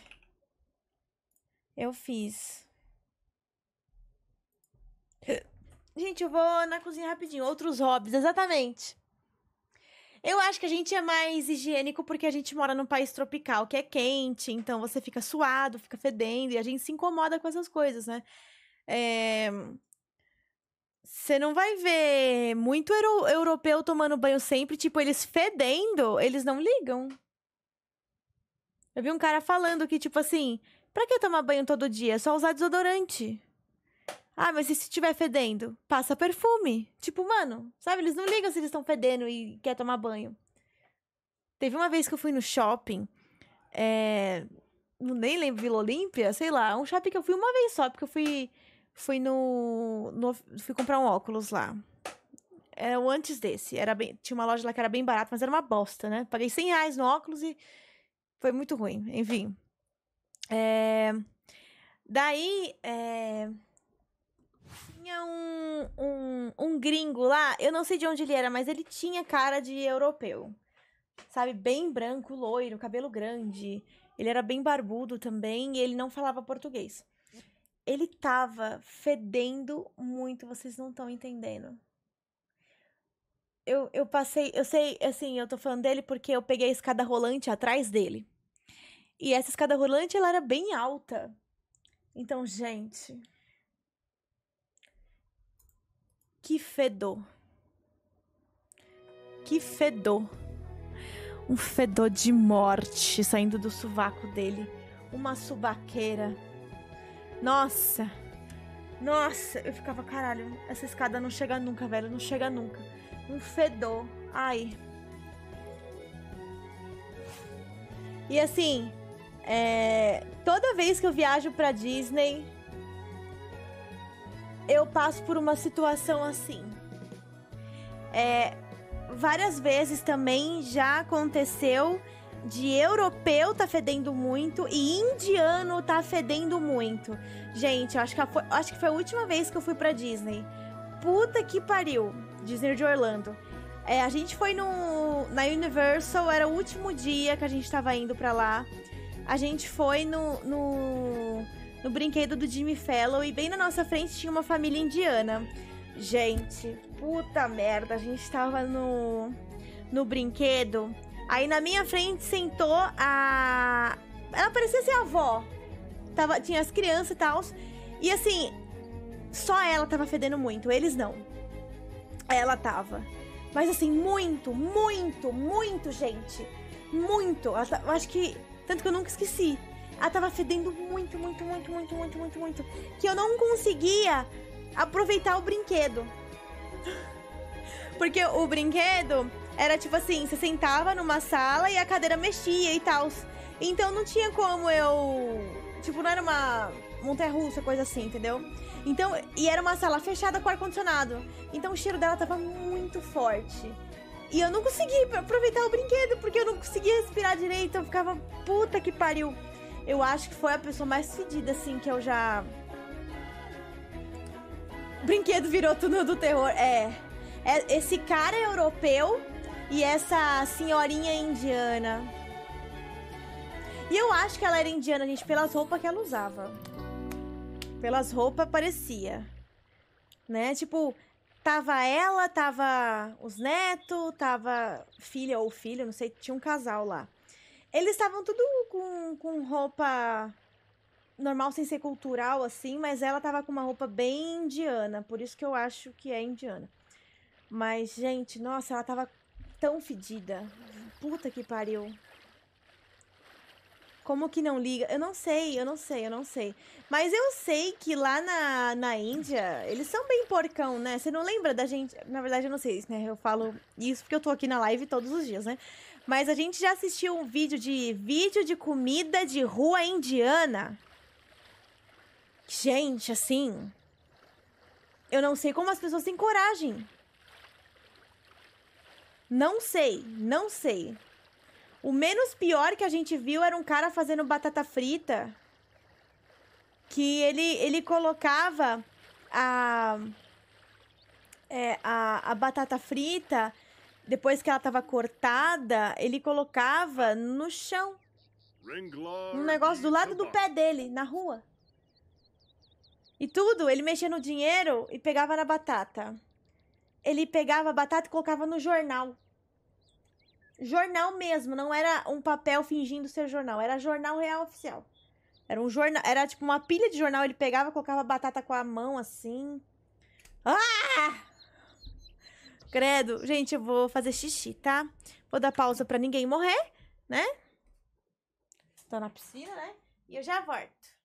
Eu fiz. Gente, eu vou na cozinha rapidinho. Outros hobbies, exatamente. Eu acho que a gente é mais higiênico porque a gente mora num país tropical, que é quente. Então, você fica suado, fica fedendo. E a gente se incomoda com essas coisas, né? Você não vai ver muito europeu tomando banho sempre. Tipo, eles fedendo, eles não ligam. Eu vi um cara falando que, tipo assim... Pra que tomar banho todo dia? É só usar desodorante. Ah, mas e se estiver fedendo? Passa perfume. Tipo, mano, sabe? Eles não ligam se eles estão fedendo e quer tomar banho. Teve uma vez que eu fui no shopping. Nem lembro, Vila Olímpia, sei lá. Um shopping que eu fui uma vez só, porque eu fui comprar um óculos lá. Era o antes desse. Tinha uma loja lá que era bem barata, mas era uma bosta, né? Paguei R$100 no óculos e foi muito ruim. Enfim. Daí, tinha um gringo lá, eu não sei de onde ele era, mas ele tinha cara de europeu. Sabe, bem branco, loiro, cabelo grande. Ele era bem barbudo também e ele não falava português. Ele tava fedendo muito, vocês não estão entendendo. Eu passei, eu sei, assim, eu tô falando dele porque eu peguei a escada rolante atrás dele. E essa escada rolante, ela era bem alta. Então, gente... Que fedor. Que fedor. Um fedor de morte saindo do sovaco dele. Uma subaqueira. Nossa. Nossa, eu ficava, caralho, essa escada não chega nunca, velho. Não chega nunca. Um fedor. Ai. E assim... toda vez que eu viajo pra Disney, eu passo por uma situação assim. Várias vezes também já aconteceu de europeu tá fedendo muito e indiano tá fedendo muito. Gente, acho que foi a última vez que eu fui pra Disney. Puta que pariu. Disney de Orlando. A gente foi na Universal, era o último dia que a gente tava indo pra lá. a gente foi no brinquedo do Jimmy Fallon e bem na nossa frente tinha uma família indiana. Gente, puta merda, a gente tava no brinquedo. Aí na minha frente sentou a... Ela parecia ser a avó. Tinha as crianças e tal. E assim, só ela tava fedendo muito, eles não. Ela tava. Mas assim, muito, gente. Muito. Eu acho que... Tanto que eu nunca esqueci. Ela tava fedendo muito. Que eu não conseguia aproveitar o brinquedo. Porque o brinquedo era tipo assim, você sentava numa sala e a cadeira mexia e tal. Então não tinha como eu... Tipo, não era uma montanha-russa, coisa assim, entendeu? Então, e era uma sala fechada com ar-condicionado. Então o cheiro dela tava muito forte. E eu não conseguia aproveitar o brinquedo, porque eu não conseguia respirar direito. Eu ficava, puta que pariu. Eu acho que foi a pessoa mais fedida, assim, que eu já... O brinquedo virou túnel do terror. Esse cara é europeu e essa senhorinha é indiana. E eu acho que ela era indiana, gente, pelas roupas que ela usava. Pelas roupas parecia. Né? Tipo, tava ela, tava os netos, tava filha ou filho, não sei, tinha um casal lá. Eles estavam tudo com roupa normal, sem ser cultural, assim, mas ela tava com uma roupa bem indiana, por isso que eu acho que é indiana. Mas, gente, nossa, ela tava tão fedida. Puta que pariu. Como que não liga? Eu não sei. Mas eu sei que lá na Índia, eles são bem porcão, né? Você não lembra da gente... Na verdade, eu não sei, né? Eu falo isso porque eu tô aqui na live todos os dias, né? Mas a gente já assistiu um vídeo de comida de rua indiana. Gente, assim... Eu não sei como as pessoas têm coragem. Não sei. O menos pior que a gente viu era um cara fazendo batata frita. Que ele colocava a batata frita, depois que ela tava cortada, ele colocava no chão. Um negócio do lado do pé dele, na rua. E tudo, ele mexia no dinheiro e pegava na batata. Ele pegava a batata e colocava no jornal. Jornal mesmo, não era um papel fingindo ser jornal, era jornal real oficial. Era um jornal, era tipo uma pilha de jornal, ele pegava, colocava a batata com a mão assim. Ah! Credo. Gente, eu vou fazer xixi, tá? Vou dar pausa pra ninguém morrer, né? Tô na piscina, né? E eu já volto.